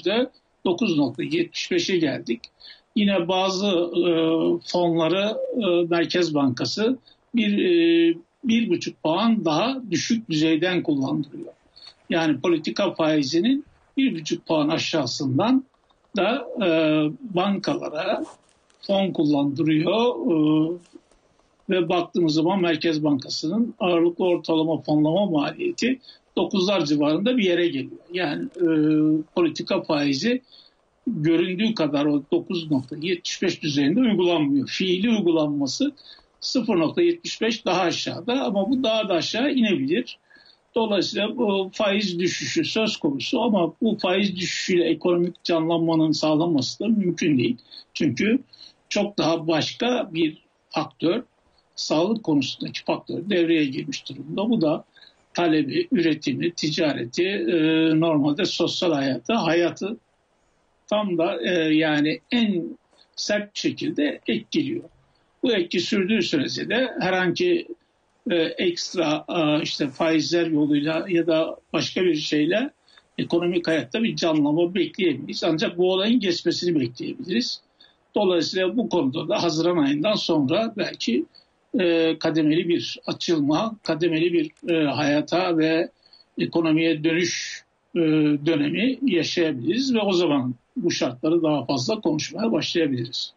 %9,75'e geldik. Yine bazı fonları Merkez Bankası 1,5 puan daha düşük düzeyden kullandırıyor. Yani politika faizinin 1,5 puan aşağısından da bankalara fon kullandırıyor ve baktığımız zaman Merkez Bankası'nın ağırlıklı ortalama fonlama maliyeti 9'lar civarında bir yere geliyor. Yani politika faizi göründüğü kadar o 9,75 düzeyinde uygulanmıyor. Fiili uygulanması 0,75 daha aşağıda ama bu daha da aşağı inebilir. Dolayısıyla bu faiz düşüşü söz konusu ama bu faiz düşüşüyle ekonomik canlanmanın sağlanması da mümkün değil. Çünkü çok daha başka bir faktör, sağlık konusundaki faktör devreye girmiş durumda. Bu da talebi, üretimi, ticareti, normalde sosyal hayatı tam da yani en sert şekilde etkiliyor. Bu etki sürdüğü sürece de herhangi ekstra işte faizler yoluyla ya da başka bir şeyle ekonomik hayatta bir canlanma bekleyemeyiz. Ancak bu olayın geçmesini bekleyebiliriz. Dolayısıyla bu konuda da Haziran ayından sonra belki kademeli bir açılma, kademeli bir hayata ve ekonomiye dönüş dönemi yaşayabiliriz ve o zaman bu şartları daha fazla konuşmaya başlayabiliriz.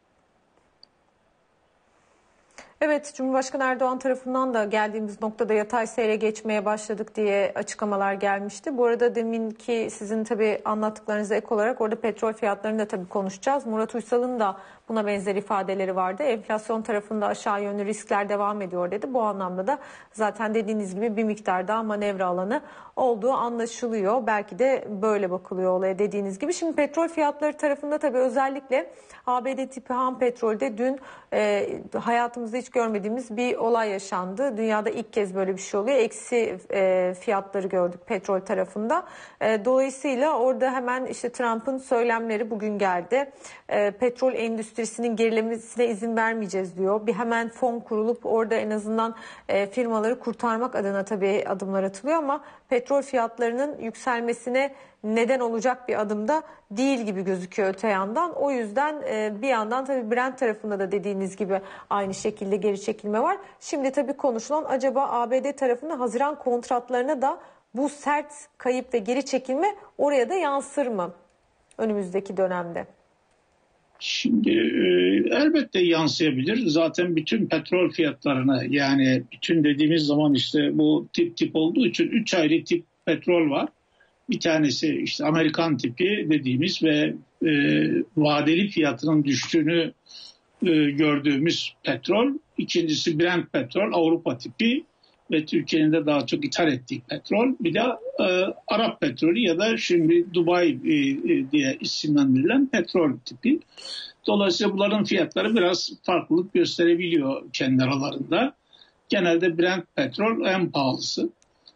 Evet, Cumhurbaşkanı Erdoğan tarafından da geldiğimiz noktada yatay seyre geçmeye başladık diye açıklamalar gelmişti. Bu arada deminki sizin tabii anlattıklarınıza ek olarak orada petrol fiyatlarını da tabii konuşacağız. Murat Uysal'ın da buna benzer ifadeleri vardı. Enflasyon tarafında aşağı yönlü riskler devam ediyor dedi. Bu anlamda da zaten dediğiniz gibi bir miktar daha manevra alanı olduğu anlaşılıyor. Belki de böyle bakılıyor olaya dediğiniz gibi. Şimdi petrol fiyatları tarafında tabii özellikle ABD tipi ham petrolde dün hayatımızda hiç görmediğimiz bir olay yaşandı. Dünyada ilk kez böyle bir şey oluyor. Eksi fiyatları gördük petrol tarafında. Dolayısıyla orada hemen işte Trump'ın söylemleri bugün geldi. Petrol endüstrisinin gerilemesine izin vermeyeceğiz diyor. Bir hemen fon kurulup orada en azından firmaları kurtarmak adına tabii adımlar atılıyor ama petrol fiyatlarının yükselmesine neden olacak bir adım da değil gibi gözüküyor öte yandan. O yüzden bir yandan tabii Brent tarafında da dediğiniz gibi aynı şekilde geri çekilme var. Şimdi tabii konuşulan acaba ABD tarafında Haziran kontratlarına da bu sert kayıp ve geri çekilme oraya da yansır mı önümüzdeki dönemde? Şimdi elbette yansıyabilir. Zaten bütün petrol fiyatlarına yani bütün dediğimiz zaman işte bu tip olduğu için 3 ayrı tip petrol var. Bir tanesi işte Amerikan tipi dediğimiz ve vadeli fiyatının düştüğünü gördüğümüz petrol. İkincisi Brent petrol Avrupa tipi ve Türkiye'nin de daha çok ithal ettiği petrol. Bir de Arap petrolü ya da şimdi Dubai diye isimlendirilen petrol tipi. Dolayısıyla bunların fiyatları biraz farklılık gösterebiliyor kendi aralarında. Genelde Brent petrol en pahalısı.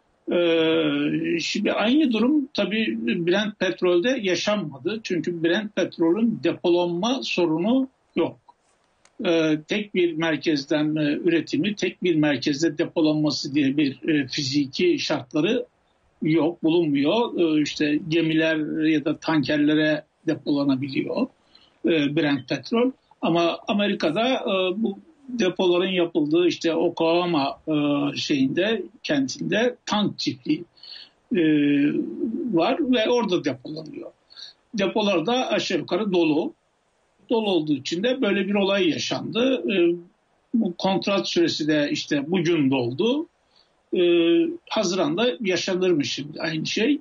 Şimdi aynı durum tabii Brent petrolde yaşanmadı. Çünkü Brent petrolün depolanma sorunu yok. Tek bir merkezden üretimi, tek bir merkezde depolanması diye bir fiziki şartları yok, bulunmuyor. İşte gemiler ya da tankerlere depolanabiliyor Brent petrol. Ama Amerika'da bu depoların yapıldığı işte Oklahoma kentinde tank çiftliği var ve orada depolanıyor. Depolar da aşağı yukarı dolu. Dolu olduğu için de böyle bir olay yaşandı. Bu kontrat süresi de işte bugün doldu. Haziran'da yaşanırmış şimdi aynı şey.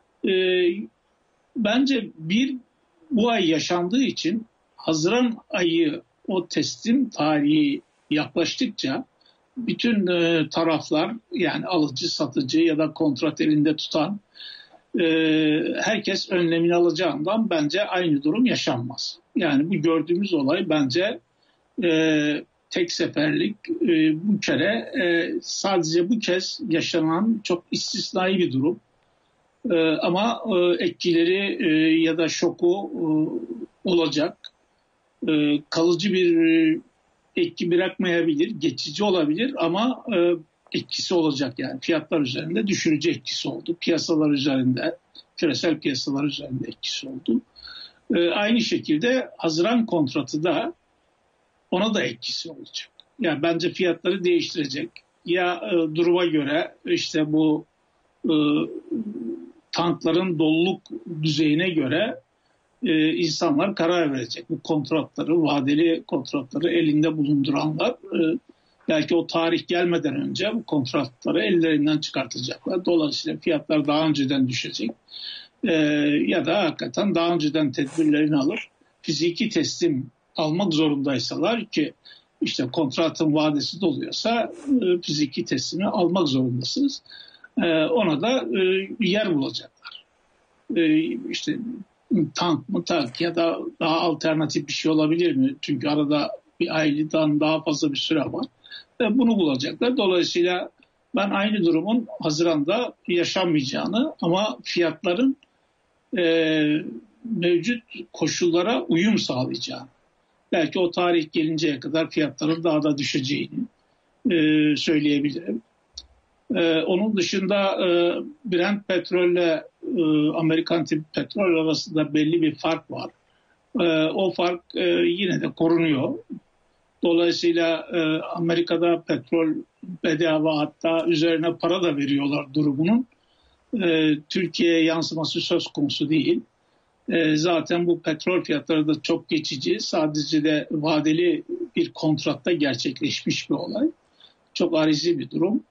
Bence bu ay yaşandığı için Haziran ayı o teslim tarihi yaklaştıkça bütün taraflar yani alıcı, satıcı ya da kontrat elinde tutan herkes önlemini alacağından bence aynı durum yaşanmaz. Yani bu gördüğümüz olay bence tek seferlik bu kere sadece bu kez yaşanan çok istisnai bir durum. Ama etkileri ya da şoku olacak. Kalıcı bir etki bırakmayabilir, geçici olabilir ama etkisi olacak yani. Fiyatlar üzerinde düşürücü etkisi oldu. Piyasalar üzerinde, küresel piyasalar üzerinde etkisi oldu. Aynı şekilde Haziran kontratı da ona da etkisi olacak. Yani bence fiyatları değiştirecek. Ya duruma göre işte bu tankların doluluk düzeyine göre insanlar karar verecek. Bu kontratları, vadeli kontratları elinde bulunduranlar belki o tarih gelmeden önce bu kontratları ellerinden çıkartacaklar. Dolayısıyla fiyatlar daha önceden düşecek. Ya da hakikaten daha önceden tedbirlerini alıp fiziki teslim almak zorundaysalar ki işte kontratın vadesi doluyorsa fiziki teslimi almak zorundasınız. Ona da yer bulacaklar. İşte tank mı tak ya da daha alternatif bir şey olabilir mi? Çünkü arada bir aydan daha fazla bir süre var. Bunu bulacaklar. Dolayısıyla ben aynı durumun Haziran'da yaşanmayacağını ama fiyatların mevcut koşullara uyum sağlayacağını, belki o tarih gelinceye kadar fiyatların daha da düşeceğini söyleyebilirim. Onun dışında Brent petrolle Amerikan tip petrol arasında belli bir fark var. O fark yine de korunuyor. Dolayısıyla Amerika'da petrol bedava, hatta üzerine para da veriyorlar durumunun. Türkiye'ye yansıması söz konusu değil. Zaten bu petrol fiyatları da çok geçici. Sadece de vadeli bir kontratta gerçekleşmiş bir olay. Çok arizi bir durum.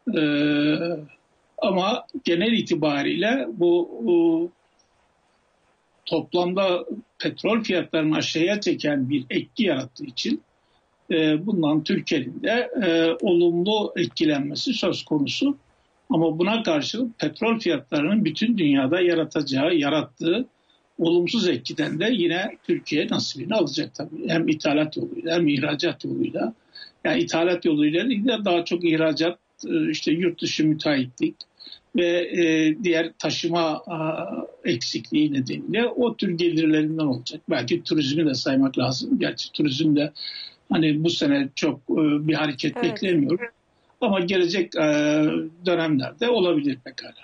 Ama genel itibariyle bu toplamda petrol fiyatlarını aşağıya çeken bir etki yarattığı için bundan Türkiye'nin de olumlu etkilenmesi söz konusu. Ama buna karşılık petrol fiyatlarının bütün dünyada yarattığı olumsuz etkiden de yine Türkiye nasibini alacak tabii. Hem ithalat yoluyla hem ihracat yoluyla. Yani ithalat yoluyla değil de daha çok ihracat, işte yurt dışı müteahhitlik ve diğer taşıma eksikliği nedeniyle o tür gelirlerinden olacak. Belki turizmi de saymak lazım. Gerçi turizm de hani bu sene çok bir hareket beklemiyorum. Ama gelecek dönemlerde olabilir pekala.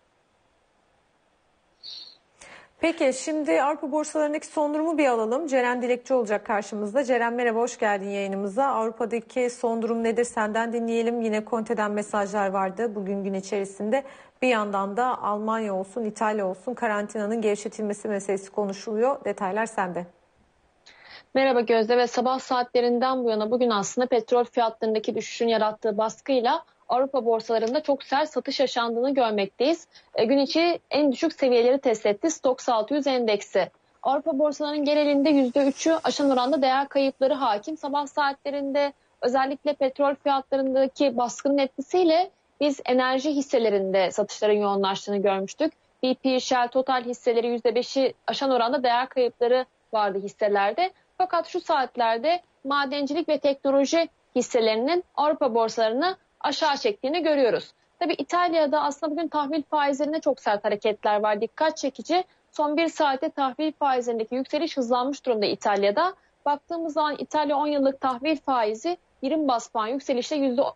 Peki şimdi Avrupa borsalarındaki son durumu bir alalım. Ceren Dilekçi olacak karşımızda. Ceren merhaba, hoş geldin yayınımıza. Avrupa'daki son durum nedir? Senden dinleyelim. Yine Conte'den mesajlar vardı bugün gün içerisinde. Bir yandan da Almanya olsun, İtalya olsun karantinanın gevşetilmesi meselesi konuşuluyor. Detaylar sende. Merhaba Gözde ve sabah saatlerinden bu yana bugün aslında petrol fiyatlarındaki düşüşün yarattığı baskıyla Avrupa borsalarında çok sert satış yaşandığını görmekteyiz. Gün içi en düşük seviyeleri test etti Stoxx 600 endeksi. Avrupa borsalarının genelinde %3'ü aşan oranda değer kayıpları hakim. Sabah saatlerinde özellikle petrol fiyatlarındaki baskının etkisiyle biz enerji hisselerinde satışların yoğunlaştığını görmüştük. BP, Shell, Total hisseleri %5'i aşan oranda değer kayıpları vardı hisselerde. Fakat şu saatlerde madencilik ve teknoloji hisselerinin Avrupa borsalarını aşağı çektiğini görüyoruz. Tabii İtalya'da aslında bugün tahvil faizlerinde çok sert hareketler var. Dikkat çekici. Son bir saatte tahvil faizlerindeki yükseliş hızlanmış durumda İtalya'da. Baktığımız zaman İtalya 10 yıllık tahvil faizi 20 bas puan yükselişle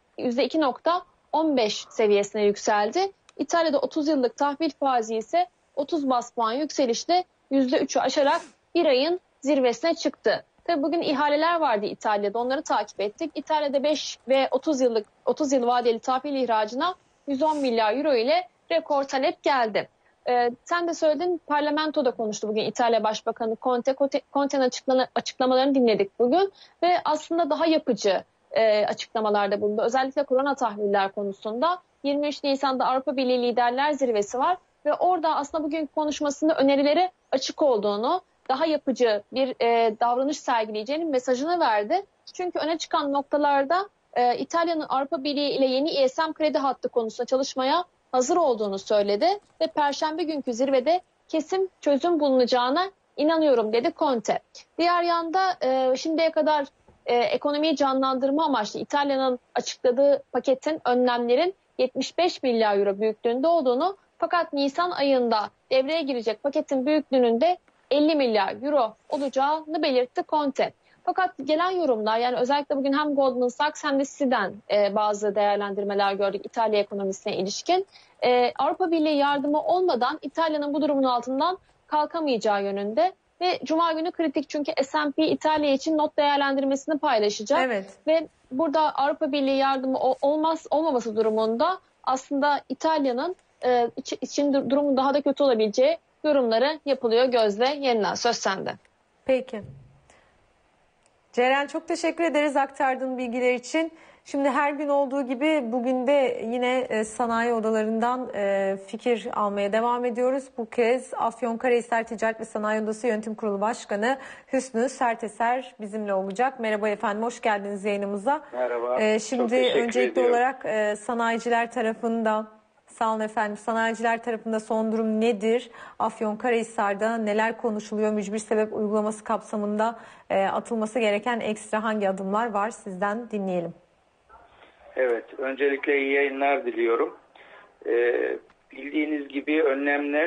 %2.15 seviyesine yükseldi. İtalya'da 30 yıllık tahvil faizi ise 30 bas puan yükselişle %3'ü aşarak bir ayın zirvesine çıktı. Tabii bugün ihaleler vardı İtalya'da, onları takip ettik. İtalya'da 5 ve 30 yıl vadeli tahvil ihracına 110 milyar euro ile rekor talep geldi. Sen de söyledin, parlamentoda konuştu bugün İtalya Başbakanı Conte. Conte'nin açıklamalarını dinledik bugün ve aslında daha yapıcı açıklamalarda bulundu. Özellikle korona tahviller konusunda 23 Nisan'da Avrupa Birliği Liderler Zirvesi var ve orada aslında bugün konuşmasında önerileri açık olduğunu, daha yapıcı bir davranış sergileyeceğinin mesajını verdi. Çünkü öne çıkan noktalarda İtalya'nın Avrupa Birliği ile yeni ESM kredi hattı konusunda çalışmaya hazır olduğunu söyledi ve Perşembe günkü zirvede kesin çözüm bulunacağına inanıyorum dedi Conte. Diğer yanda şimdiye kadar ekonomiyi canlandırma amaçlı İtalya'nın açıkladığı paketin, önlemlerin 75 milyar euro büyüklüğünde olduğunu, fakat Nisan ayında devreye girecek paketin büyüklüğünün de 50 milyar euro olacağını belirtti Conte. Fakat gelen yorumlar, yani özellikle bugün hem Goldman Sachs hem de Citi'den bazı değerlendirmeler gördük İtalya ekonomisine ilişkin. Avrupa Birliği yardımı olmadan İtalya'nın bu durumun altından kalkamayacağı yönünde. Ve Cuma günü kritik, çünkü S&P İtalya için not değerlendirmesini paylaşacak. Evet. Ve burada Avrupa Birliği yardımı olmaması durumunda aslında İtalya'nın için durumun daha da kötü olabileceği yorumları yapılıyor. Gözde, yeniden söz sende. Peki. Ceren, çok teşekkür ederiz aktardığın bilgiler için. Şimdi her gün olduğu gibi bugün de yine sanayi odalarından fikir almaya devam ediyoruz. Bu kez Afyonkarahisar Ticaret ve Sanayi Odası Yönetim Kurulu Başkanı Hüsnü Serteser bizimle olacak. Merhaba efendim, hoş geldiniz yayınımıza. Merhaba. Şimdi öncelikli olarak sanayiciler tarafında, sağ olun efendim, sanayiciler tarafında son durum nedir? Afyonkarahisar'da neler konuşuluyor? Mücbir sebep uygulaması kapsamında atılması gereken ekstra hangi adımlar var? Sizden dinleyelim. Evet, öncelikle iyi yayınlar diliyorum. Bildiğiniz gibi önlemler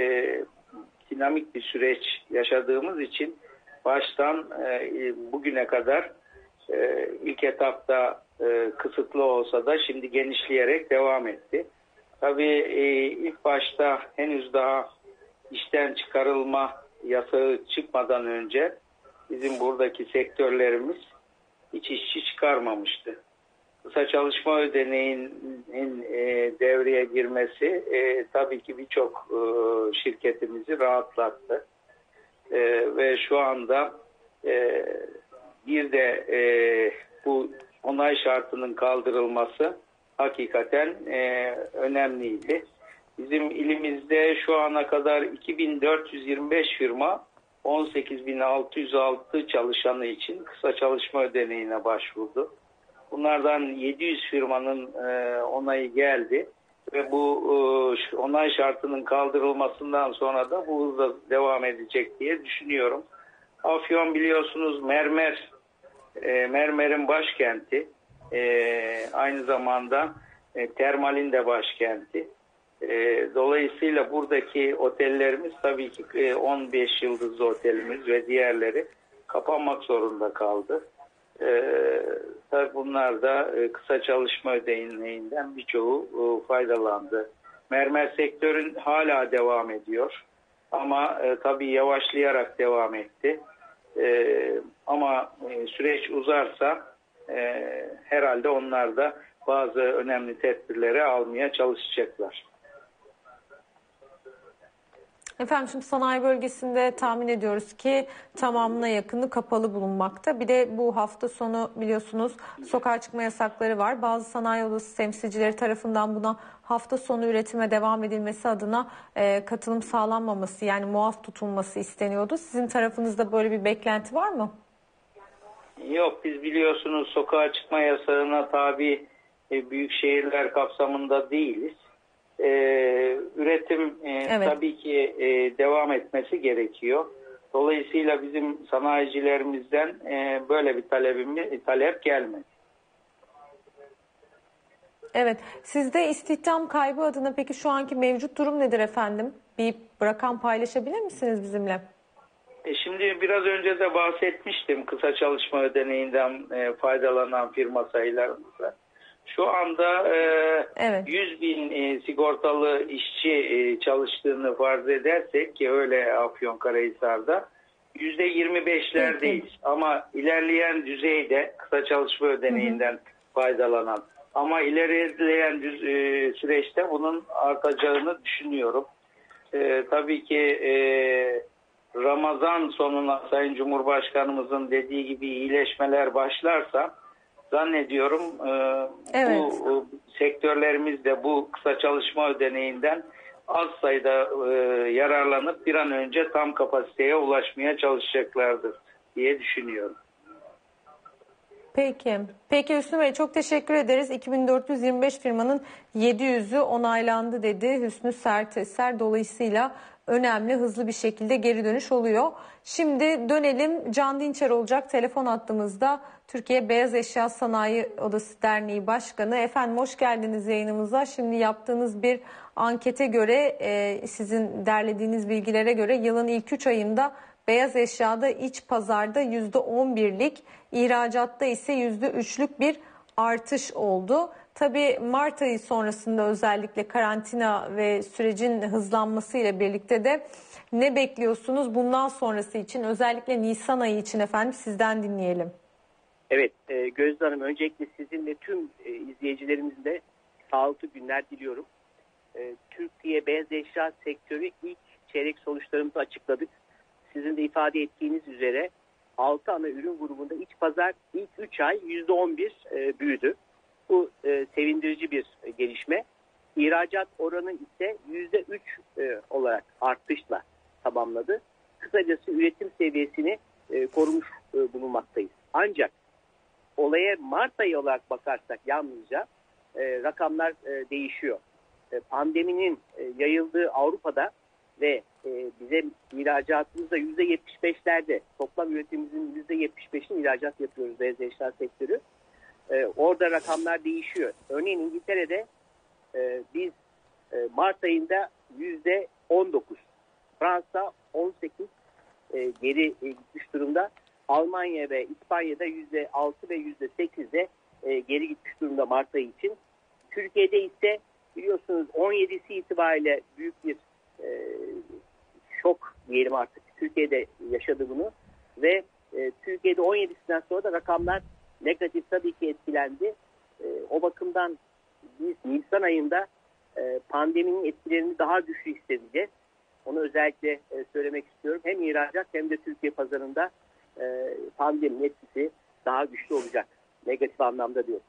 dinamik bir süreç yaşadığımız için baştan bugüne kadar ilk etapta kısıtlı olsa da şimdi genişleyerek devam etti. Tabii ilk başta henüz daha işten çıkarılma yasağı çıkmadan önce bizim buradaki sektörlerimiz hiç işçi çıkarmamıştı. Kısa çalışma ödeneğinin devreye girmesi tabii ki birçok şirketimizi rahatlattı. Ve şu anda bir de bu onay şartının kaldırılması hakikaten önemliydi. Bizim ilimizde şu ana kadar 2425 firma 18.606 çalışanı için kısa çalışma ödeneğine başvurdu. Bunlardan 700 firmanın onayı geldi ve bu onay şartının kaldırılmasından sonra da bu hızla devam edecek diye düşünüyorum. Afyon biliyorsunuz mermerin başkenti, aynı zamanda termalin de başkenti. Dolayısıyla buradaki otellerimiz tabii ki 15 yıldızlı otelimiz ve diğerleri kapanmak zorunda kaldı. Tabii bunlar da kısa çalışma ödeneğinden birçoğu faydalandı. Mermer sektörün hala devam ediyor ama tabii yavaşlayarak devam etti. Ama süreç uzarsa herhalde onlar da bazı önemli tedbirleri almaya çalışacaklar. Efendim, şimdi sanayi bölgesinde tahmin ediyoruz ki tamamına yakını kapalı bulunmakta. Bir de bu hafta sonu biliyorsunuz sokağa çıkma yasakları var. Bazı sanayi odası temsilcileri tarafından buna hafta sonu üretime devam edilmesi adına katılım sağlanmaması, yani muaf tutulması isteniyordu. Sizin tarafınızda böyle bir beklenti var mı? Yok, biz biliyorsunuz sokağa çıkma yasağına tabi büyük şehirler kapsamında değiliz. Üretim Evet. tabii ki devam etmesi gerekiyor. Dolayısıyla bizim sanayicilerimizden böyle bir talep gelmedi. Evet. Sizde istihdam kaybı adına peki şu anki mevcut durum nedir efendim? Bir rakam paylaşabilir misiniz bizimle? Şimdi biraz önce de bahsetmiştim kısa çalışma ödeneğinden faydalanan firma sayılarımızla. Şu anda Evet. 100 bin sigortalı işçi çalıştığını farz edersek ki öyle Afyonkarahisar'da %25'lerdeyiz. Ama ilerleyen düzeyde kısa çalışma ödeneğinden faydalanan ama ilerleyen süreçte bunun artacağını düşünüyorum. Tabii ki Ramazan sonuna Sayın Cumhurbaşkanımızın dediği gibi iyileşmeler başlarsa zannediyorum Evet. bu sektörlerimiz de bu kısa çalışma ödeneğinden az sayıda yararlanıp bir an önce tam kapasiteye ulaşmaya çalışacaklardır diye düşünüyorum. Peki. Peki Hüsnü Bey, çok teşekkür ederiz. 2425 firmanın 700'ü onaylandı dedi Hüsnü Serteser. Dolayısıyla önemli, hızlı bir şekilde geri dönüş oluyor. Şimdi dönelim, Can Dinçer olacak telefon hattımızda. Türkiye Beyaz Eşya Sanayi Odası Derneği Başkanı. Efendim hoş geldiniz yayınımıza. Şimdi yaptığınız bir ankete göre, sizin derlediğiniz bilgilere göre yılın ilk 3 ayında Beyaz eşyada iç pazarda %11'lik, ihracatta ise %3'lük bir artış oldu. Tabii Mart ayı sonrasında özellikle karantina ve sürecin hızlanmasıyla birlikte de ne bekliyorsunuz bundan sonrası için, özellikle Nisan ayı için efendim, sizden dinleyelim. Evet, Gözde Hanım, öncelikle sizin ve tüm izleyicilerimizin de sağlıklı günler diliyorum. Türkiye beyaz eşya sektörü ilk çeyrek sonuçlarımızı açıkladık. Sizin de ifade ettiğiniz üzere 6 ana ürün grubunda iç pazar ilk 3 ay %11 büyüdü. Bu sevindirici bir gelişme. İhracat oranı ise %3 olarak artışla tamamladı. Kısacası üretim seviyesini korumuş bulunmaktayız. Ancak olaya Mart ayı olarak bakarsak yalnızca rakamlar değişiyor. Pandeminin yayıldığı Avrupa'da ve bize ihracatımızda %75'lerde, toplam üretimimizin %75'ini ihracat yapıyoruz beyaz eşya sektörü. Orada rakamlar değişiyor. Örneğin İngiltere'de biz Mart ayında %19, Fransa 18 geri gitmiş durumda. Almanya ve İspanya'da %6 ve %8'de geri gitmiş durumda Mart ayı için. Türkiye'de ise biliyorsunuz 17'si itibariyle büyük bir şok diyelim artık. Türkiye'de yaşadı bunu ve Türkiye'de 17'sinden sonra da rakamlar negatif tabii ki etkilendi. O bakımdan biz Nisan ayında pandeminin etkilerini daha güçlü hissedeceğiz. Onu özellikle söylemek istiyorum. Hem ihracat hem de Türkiye pazarında pandeminin etkisi daha güçlü olacak. Negatif anlamda diyorum.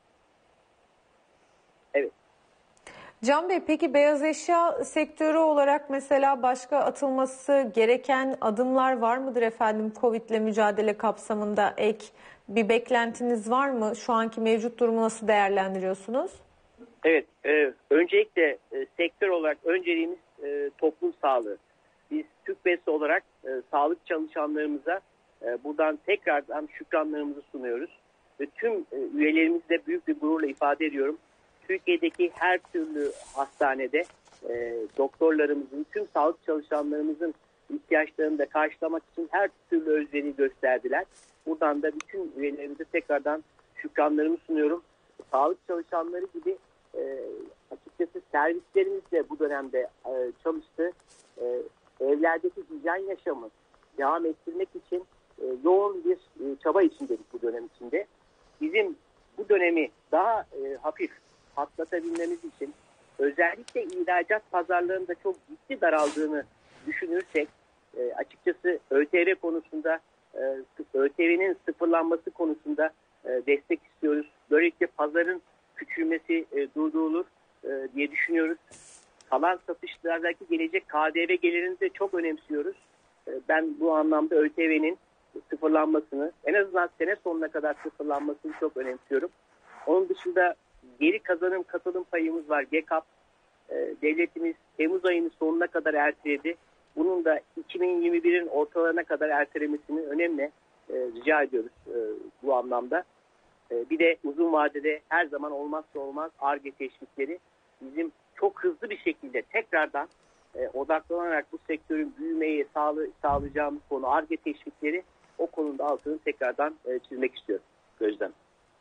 Evet. Can Bey, peki beyaz eşya sektörü olarak mesela başka atılması gereken adımlar var mıdır efendim? Covid ile mücadele kapsamında ek bir beklentiniz var mı? Şu anki mevcut durumu nasıl değerlendiriyorsunuz? Evet, öncelikle sektör olarak önceliğimiz toplum sağlığı. Biz TÜKBES olarak sağlık çalışanlarımıza buradan tekrardan şükranlarımızı sunuyoruz. Ve tüm üyelerimizi de büyük bir gururla ifade ediyorum. Türkiye'deki her türlü hastanede doktorlarımızın, tüm sağlık çalışanlarımızın ihtiyaçlarını da karşılamak için her türlü özveri gösterdiler. Buradan da bütün üyelerimize tekrardan şükranlarımı sunuyorum. Sağlık çalışanları gibi açıkçası servislerimiz de bu dönemde çalıştı. Evlerdeki hijyen yaşamı devam ettirmek için yoğun bir çaba içindeydik bu dönem içinde. Bizim bu dönemi daha hafif atlatabilmemiz için özellikle ihracat pazarlarında çok ciddi daraldığını düşünürsek açıkçası ÖTV konusunda ÖTV'nin sıfırlanması konusunda destek istiyoruz. Böylelikle pazarın küçülmesi durdurulur diye düşünüyoruz. Kalan satışlardaki gelecek KDV gelirini de çok önemsiyoruz. Ben bu anlamda ÖTV'nin sıfırlanmasını, en azından sene sonuna kadar sıfırlanmasını çok önemsiyorum. Onun dışında geri kazanım katılım payımız var. GEKAP devletimiz Temmuz ayının sonuna kadar erteledi. Bunun da 2021'in ortalarına kadar ertelemesini önemli rica ediyoruz bu anlamda. Bir de uzun vadede her zaman olmazsa olmaz Ar-Ge teşvikleri bizim çok hızlı bir şekilde tekrardan odaklanarak bu sektörün büyümeyi sağlayacağımız konu Ar-Ge teşvikleri, o konuda altını tekrardan çizmek istiyorum Gözlem.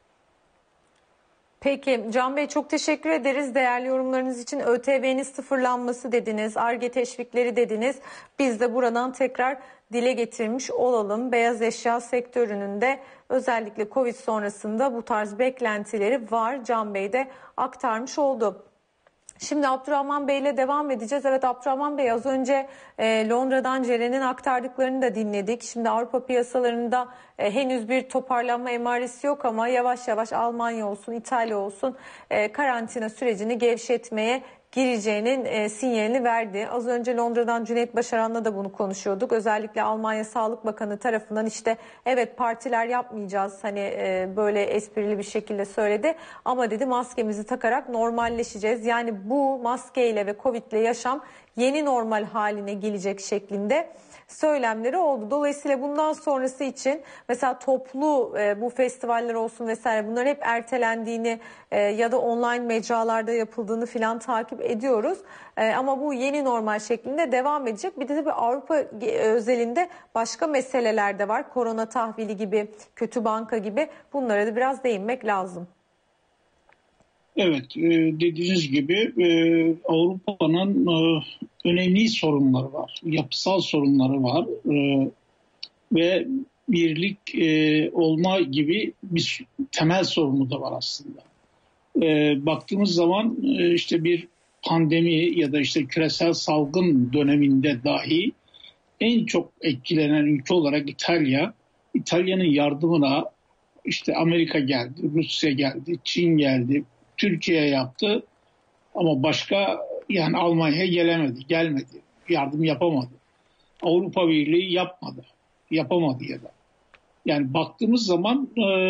Peki Can Bey, çok teşekkür ederiz değerli yorumlarınız için. ÖTV'nin sıfırlanması dediniz, Ar-Ge teşvikleri dediniz. Biz de buradan tekrar dile getirmiş olalım. Beyaz eşya sektörünün de özellikle Covid sonrasında bu tarz beklentileri var. Can Bey de aktarmış oldu. Şimdi Abdurrahman Bey ile devam edeceğiz. Evet Abdurrahman Bey, az önce Londra'dan Ceren'in aktardıklarını da dinledik. Şimdi Avrupa piyasalarında henüz bir toparlanma emaresi yok ama yavaş yavaş Almanya olsun, İtalya olsun karantina sürecini gevşetmeye gireceğinin sinyalini verdi. Az önce Londra'dan Cüneyt Başaran'la da bunu konuşuyorduk. Özellikle Almanya Sağlık Bakanı tarafından işte evet partiler yapmayacağız hani böyle esprili bir şekilde söyledi. Ama dedi maskemizi takarak normalleşeceğiz. Yani bu maskeyle ve Covid'le yaşam yeni normal haline gelecek şeklinde söylemleri oldu. Dolayısıyla bundan sonrası için mesela toplu bu festivaller olsun vesaire bunların hep ertelendiğini ya da online mecralarda yapıldığını filan takip ediyoruz. Ama bu yeni normal şeklinde devam edecek. Bir de tabii Avrupa özelinde başka meseleler de var. Korona tahvili gibi, kötü banka gibi, bunlara da biraz değinmek lazım. Evet, dediğiniz gibi Avrupa'nın önemli sorunları var, yapısal sorunları var ve birlik olma gibi bir temel sorunu da var aslında. Baktığımız zaman işte bir pandemi ya da işte küresel salgın döneminde dahi en çok etkilenen ülke olarak İtalya'nın yardımına işte Amerika geldi, Rusya geldi, Çin geldi, Türkiye yaptı ama başka yani Almanya gelmedi, yardım yapamadı. Avrupa Birliği yapamadı ya da. Yani baktığımız zaman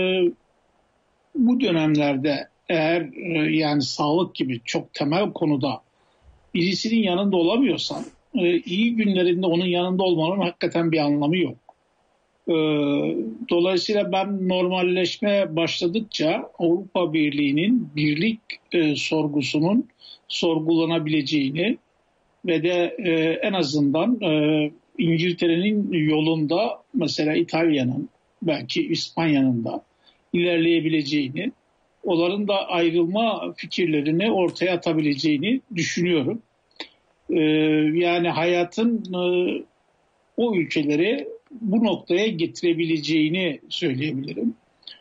bu dönemlerde eğer yani sağlık gibi çok temel konuda birisinin yanında olamıyorsan iyi günlerinde onun yanında olmanın hakikaten bir anlamı yok. Dolayısıyla ben normalleşmeye başladıkça Avrupa Birliği'nin birlik sorgusunun sorgulanabileceğini ve de en azından İngiltere'nin yolunda mesela İtalya'nın belki İspanya'nın da ilerleyebileceğini, onların da ayrılma fikirlerini ortaya atabileceğini düşünüyorum. Yani hayatın o ülkeleri bu noktaya getirebileceğini söyleyebilirim.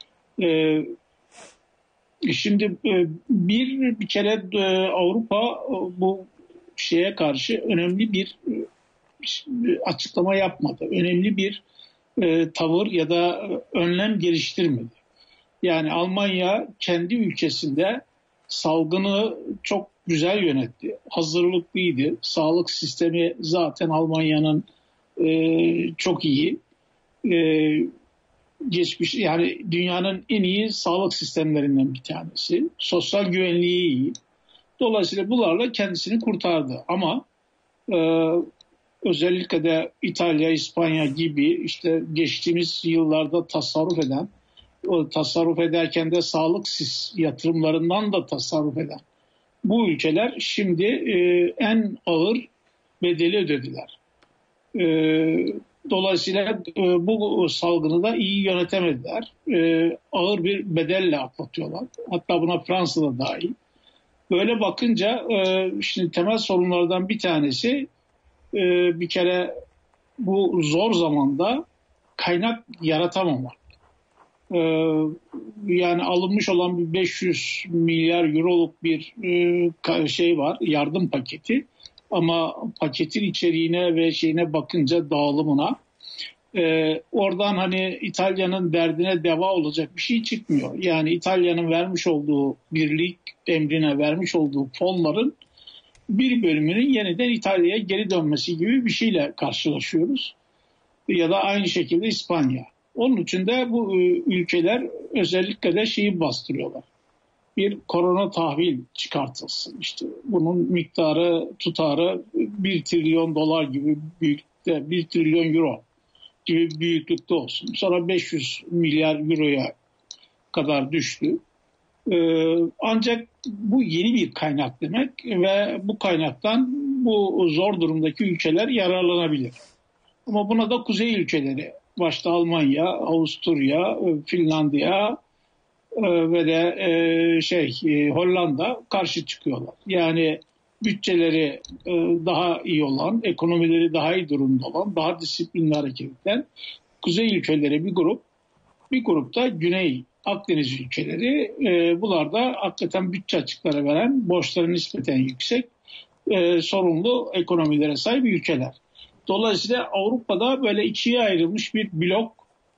Şimdi bir kere Avrupa bu şeye karşı önemli bir açıklama yapmadı. Önemli bir tavır ya da önlem geliştirmedi. Yani Almanya kendi ülkesinde salgını çok güzel yönetti. Hazırlıklıydı. Sağlık sistemi zaten Almanya'nın çok iyi. Geçmiş yani dünyanın en iyi sağlık sistemlerinden bir tanesi. Sosyal güvenliği iyi. Dolayısıyla bunlarla kendisini kurtardı. Ama özellikle de İtalya, İspanya gibi işte geçtiğimiz yıllarda tasarruf ederken de sağlık yatırımlarından da tasarruf eden bu ülkeler şimdi en ağır bedeli ödediler. Dolayısıyla bu salgını da iyi yönetemediler. Ağır bir bedelle atlatıyorlar. Hatta buna Fransa'da dahil. Böyle bakınca şimdi temel sorunlardan bir tanesi bir kere bu zor zamanda kaynak yaratamamak. Yani alınmış olan bir 500 milyar euroluk bir şey var, yardım paketi. Ama paketin içeriğine ve şeyine bakınca dağılımına oradan hani İtalya'nın derdine deva olacak bir şey çıkmıyor. Yani İtalya'nın vermiş olduğu birlik emrine vermiş olduğu fonların bir bölümünün yeniden İtalya'ya geri dönmesi gibi bir şeyle karşılaşıyoruz. Ya da aynı şekilde İspanya. Onun için de bu ülkeler özellikle de şeyi bastırıyorlar. Bir korona tahvil çıkartılsın. İşte bunun tutarı 1 trilyon dolar gibi büyüklükte, 1 trilyon euro gibi büyüklükte olsun. Sonra 500 milyar euroya kadar düştü. Ancak bu yeni bir kaynak demek ve bu kaynaktan bu zor durumdaki ülkeler yararlanabilir. Ama buna da kuzey ülkeleri, başta Almanya, Avusturya, Finlandiya ve de Hollanda karşı çıkıyorlar. Yani bütçeleri daha iyi olan, ekonomileri daha iyi durumda olan, daha disiplinli hareket eden kuzey ülkeleri bir grupta Güney Akdeniz ülkeleri, bunlar da hakikaten bütçe açıkları veren, borçları nispeten yüksek, sorumlu ekonomilere sahip ülkeler. Dolayısıyla Avrupa'da böyle ikiye ayrılmış bir blok,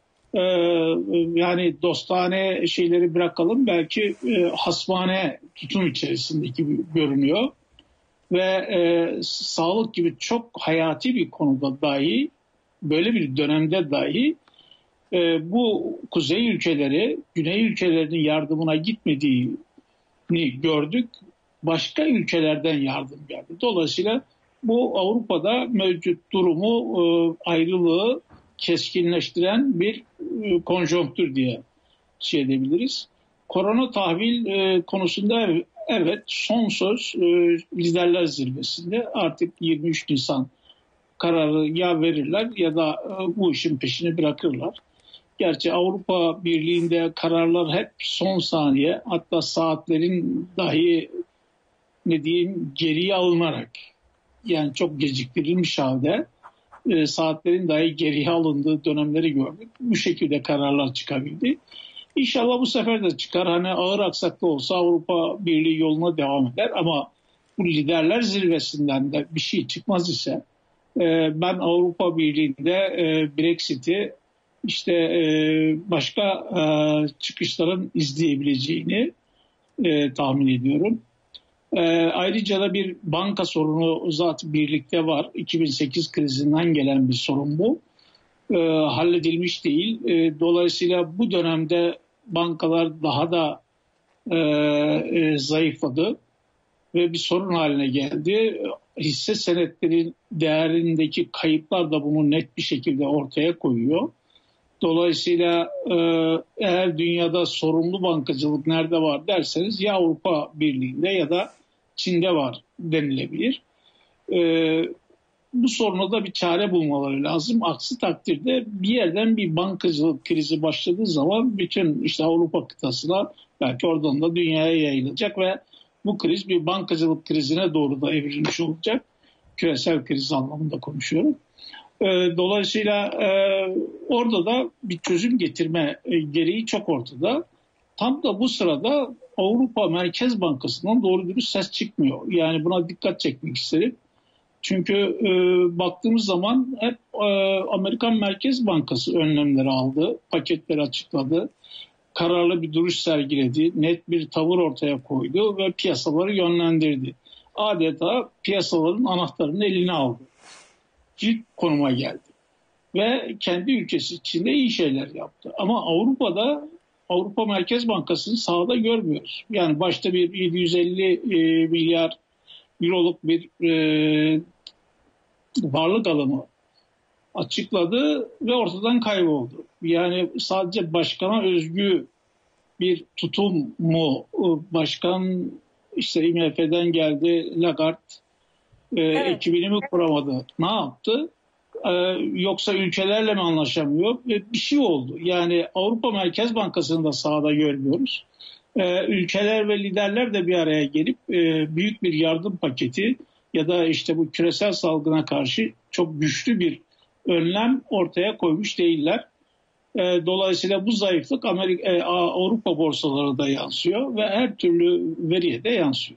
yani dostane şeyleri bırakalım, belki hasmane tutum içerisindeki gibi görünüyor. Ve sağlık gibi çok hayati bir konuda dahi, böyle bir dönemde dahi bu kuzey ülkeleri, güney ülkelerinin yardımına gitmediğini gördük. Başka ülkelerden yardım geldi. Dolayısıyla Bu Avrupa'da mevcut durumu, ayrılığı keskinleştiren bir konjonktür diye edebiliriz. Korona tahvil konusunda evet, son söz liderler zirvesinde. Artık 23 Nisan kararı ya verirler ya da bu işin peşini bırakırlar. Gerçi Avrupa Birliği'nde kararlar hep son saniye, hatta saatlerin dahi geriye alınarak, yani çok geciktirilmiş halde saatlerin dahi geriye alındığı dönemleri gördük. Bu şekilde kararlar çıkabildi. İnşallah bu sefer de çıkar. Hani ağır aksaklı olsa Avrupa Birliği yoluna devam eder ama bu liderler zirvesinden de bir şey çıkmaz ise ben Avrupa Birliği'nde Brexit'i başka çıkışların izleyebileceğini tahmin ediyorum. Ayrıca da bir banka sorunu zaten birlikte var. 2008 krizinden gelen bir sorun bu. Halledilmiş değil. Dolayısıyla bu dönemde bankalar daha da zayıfladı ve bir sorun haline geldi. Hisse senetlerin değerindeki kayıplar da bunu net bir şekilde ortaya koyuyor. Dolayısıyla eğer dünyada sorumlu bankacılık nerede var derseniz ya Avrupa Birliği'nde ya da Çin'de var denilebilir. Bu soruna da bir çare bulmaları lazım. Aksi takdirde bir yerden bir bankacılık krizi başladığı zaman bütün Avrupa kıtasına, belki oradan da dünyaya yayılacak ve bu kriz bir bankacılık krizine doğru da evrilmiş olacak. Küresel kriz anlamında konuşuyorum. Dolayısıyla orada da bir çözüm getirme gereği çok ortada. Tam da bu sırada Avrupa Merkez Bankası'ndan doğru dürüst ses çıkmıyor. Yani buna dikkat çekmek isterim. Çünkü baktığımız zaman hep Amerikan Merkez Bankası önlemleri aldı, paketleri açıkladı, kararlı bir duruş sergiledi, net bir tavır ortaya koydu ve piyasaları yönlendirdi. Adeta piyasaların anahtarını eline aldı. Cilt konuma geldi ve kendi ülkesi içinde iyi şeyler yaptı. Ama Avrupa'da Avrupa Merkez Bankası'nı sahada görmüyoruz. Yani başta bir 750 milyar euroluk bir varlık alımı açıkladı ve ortadan kayboldu. Yani sadece başkana özgü bir tutum mu? Başkan IMF'den geldi, Lagarde ekibini mi kuramadı? Ne yaptı? Yoksa ülkelerle mi anlaşamıyor? Bir şey oldu. Yani Avrupa Merkez Bankası'nı da sahada görmüyoruz. Ülkeler ve liderler de bir araya gelip büyük bir yardım paketi ya da bu küresel salgına karşı çok güçlü bir önlem ortaya koymuş değiller. Dolayısıyla bu zayıflık Avrupa borsaları da yansıyor ve her türlü veriye de yansıyor.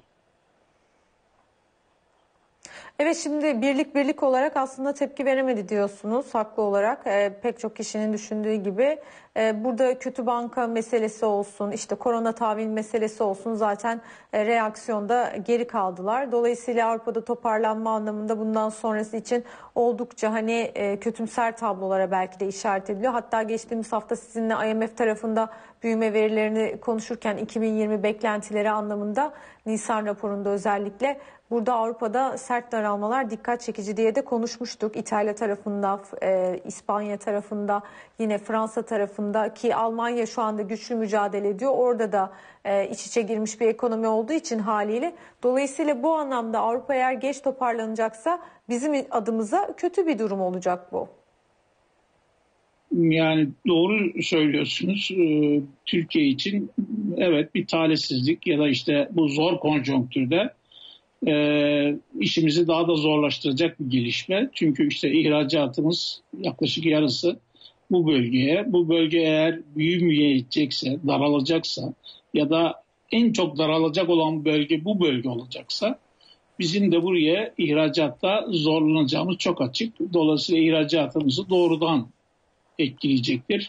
Evet, şimdi birlik olarak aslında tepki veremedi diyorsunuz haklı olarak. Pek çok kişinin düşündüğü gibi burada kötü banka meselesi olsun, korona tahvil meselesi olsun, zaten reaksiyonda geri kaldılar. Dolayısıyla Avrupa'da toparlanma anlamında bundan sonrası için oldukça kötümser tablolara belki de işaret ediliyor. Hatta geçtiğimiz hafta sizinle IMF tarafında büyüme verilerini konuşurken 2020 beklentileri anlamında Nisan raporunda özellikle burada Avrupa'da sert daralmalar dikkat çekici diye de konuşmuştuk. İtalya tarafında, İspanya tarafında, yine Fransa tarafında, ki Almanya şu anda güçlü mücadele ediyor. Orada da iç içe girmiş bir ekonomi olduğu için haliyle. Dolayısıyla bu anlamda Avrupa eğer geç toparlanacaksa bizim adımıza kötü bir durum olacak bu. Yani doğru söylüyorsunuz. Türkiye için evet bir talihsizlik ya da bu zor konjonktürde işimizi daha da zorlaştıracak bir gelişme. Çünkü ihracatımız yaklaşık yarısı bu bölgeye. Bu bölge eğer büyümeyecekse, daralacaksa ya da en çok daralacak olan bölge bu bölge olacaksa bizim de buraya ihracatta zorlanacağımız çok açık. Dolayısıyla ihracatımızı doğrudan etkileyecektir.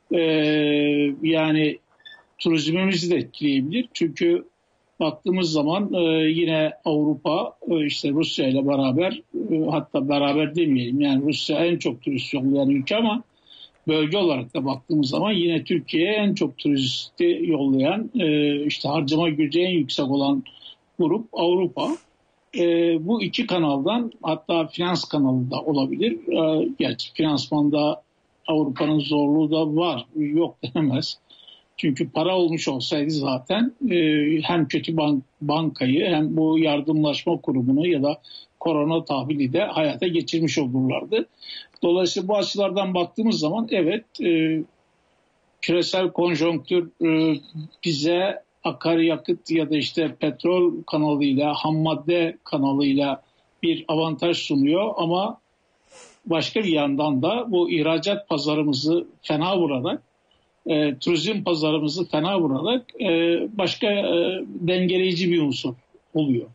Yani turizmimizi de etkileyebilir. Çünkü baktığımız zaman yine Avrupa Rusya ile beraber, hatta beraber demeyelim, yani Rusya en çok turist yollayan ülke ama bölge olarak da baktığımız zaman yine Türkiye'ye en çok turisti yollayan, harcama gücü en yüksek olan grup Avrupa. bu iki kanaldan, hatta finans kanalı da olabilir. Gerçi finansmanda Avrupa'nın zorluğu da var. Yok denemez. Çünkü para olmuş olsaydı zaten hem kötü bankayı hem bu yardımlaşma kurumunu ya da korona tahvili de hayata geçirmiş olurlardı. Dolayısıyla bu açılardan baktığımız zaman evet, küresel konjonktür bize akaryakıt ya da işte petrol kanalıyla, ham madde kanalıyla bir avantaj sunuyor ama başka bir yandan da bu ihracat pazarımızı fena vurarak, turizm pazarımızı fena vurarak başka dengeleyici bir unsur oluyor.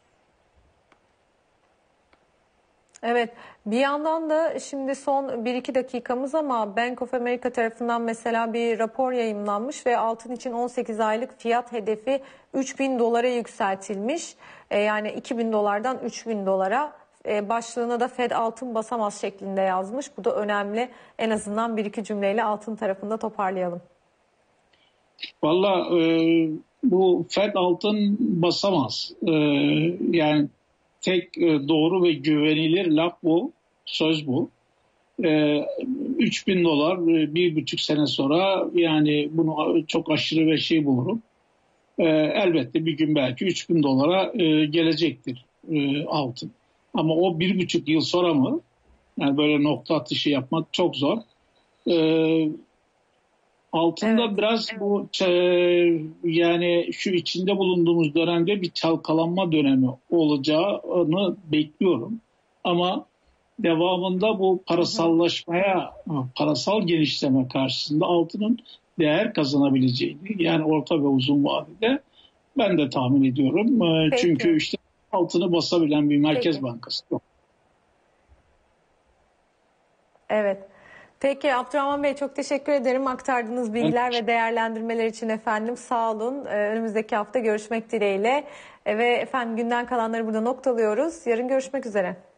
Evet, bir yandan da şimdi son 1-2 dakikamız ama Bank of America tarafından mesela bir rapor yayımlanmış ve altın için 18 aylık fiyat hedefi 3.000 dolara yükseltilmiş. Yani 2.000 dolardan 3.000 dolara. Başlığına da Fed altın basamaz şeklinde yazmış. Bu da önemli. En azından 1-2 cümleyle altın tarafında toparlayalım. Valla bu Fed altın basamaz. Yani tek doğru ve güvenilir laf bu, söz bu. 3.000 dolar 1,5 sene sonra, yani bunu çok aşırı ve şey bulurum. Elbette bir gün belki 3.000 dolara gelecektir altın. Ama o 1,5 yıl sonra mı? Yani böyle nokta atışı yapmak çok zor. Altında evet, biraz bu yani şu içinde bulunduğumuz dönemde bir çalkalanma dönemi olacağını bekliyorum. Ama devamında bu parasallaşmaya, parasal genişleme karşısında altının değer kazanabileceğini, yani orta ve uzun vadede ben de tahmin ediyorum. Peki. Çünkü işte altını basabilen bir merkez bankası yok. Evet. Peki Abdurrahman Bey, çok teşekkür ederim aktardığınız bilgiler ve değerlendirmeler için efendim. Sağ olun. Önümüzdeki hafta görüşmek dileğiyle. Ve efendim günden kalanları burada noktalıyoruz. Yarın görüşmek üzere.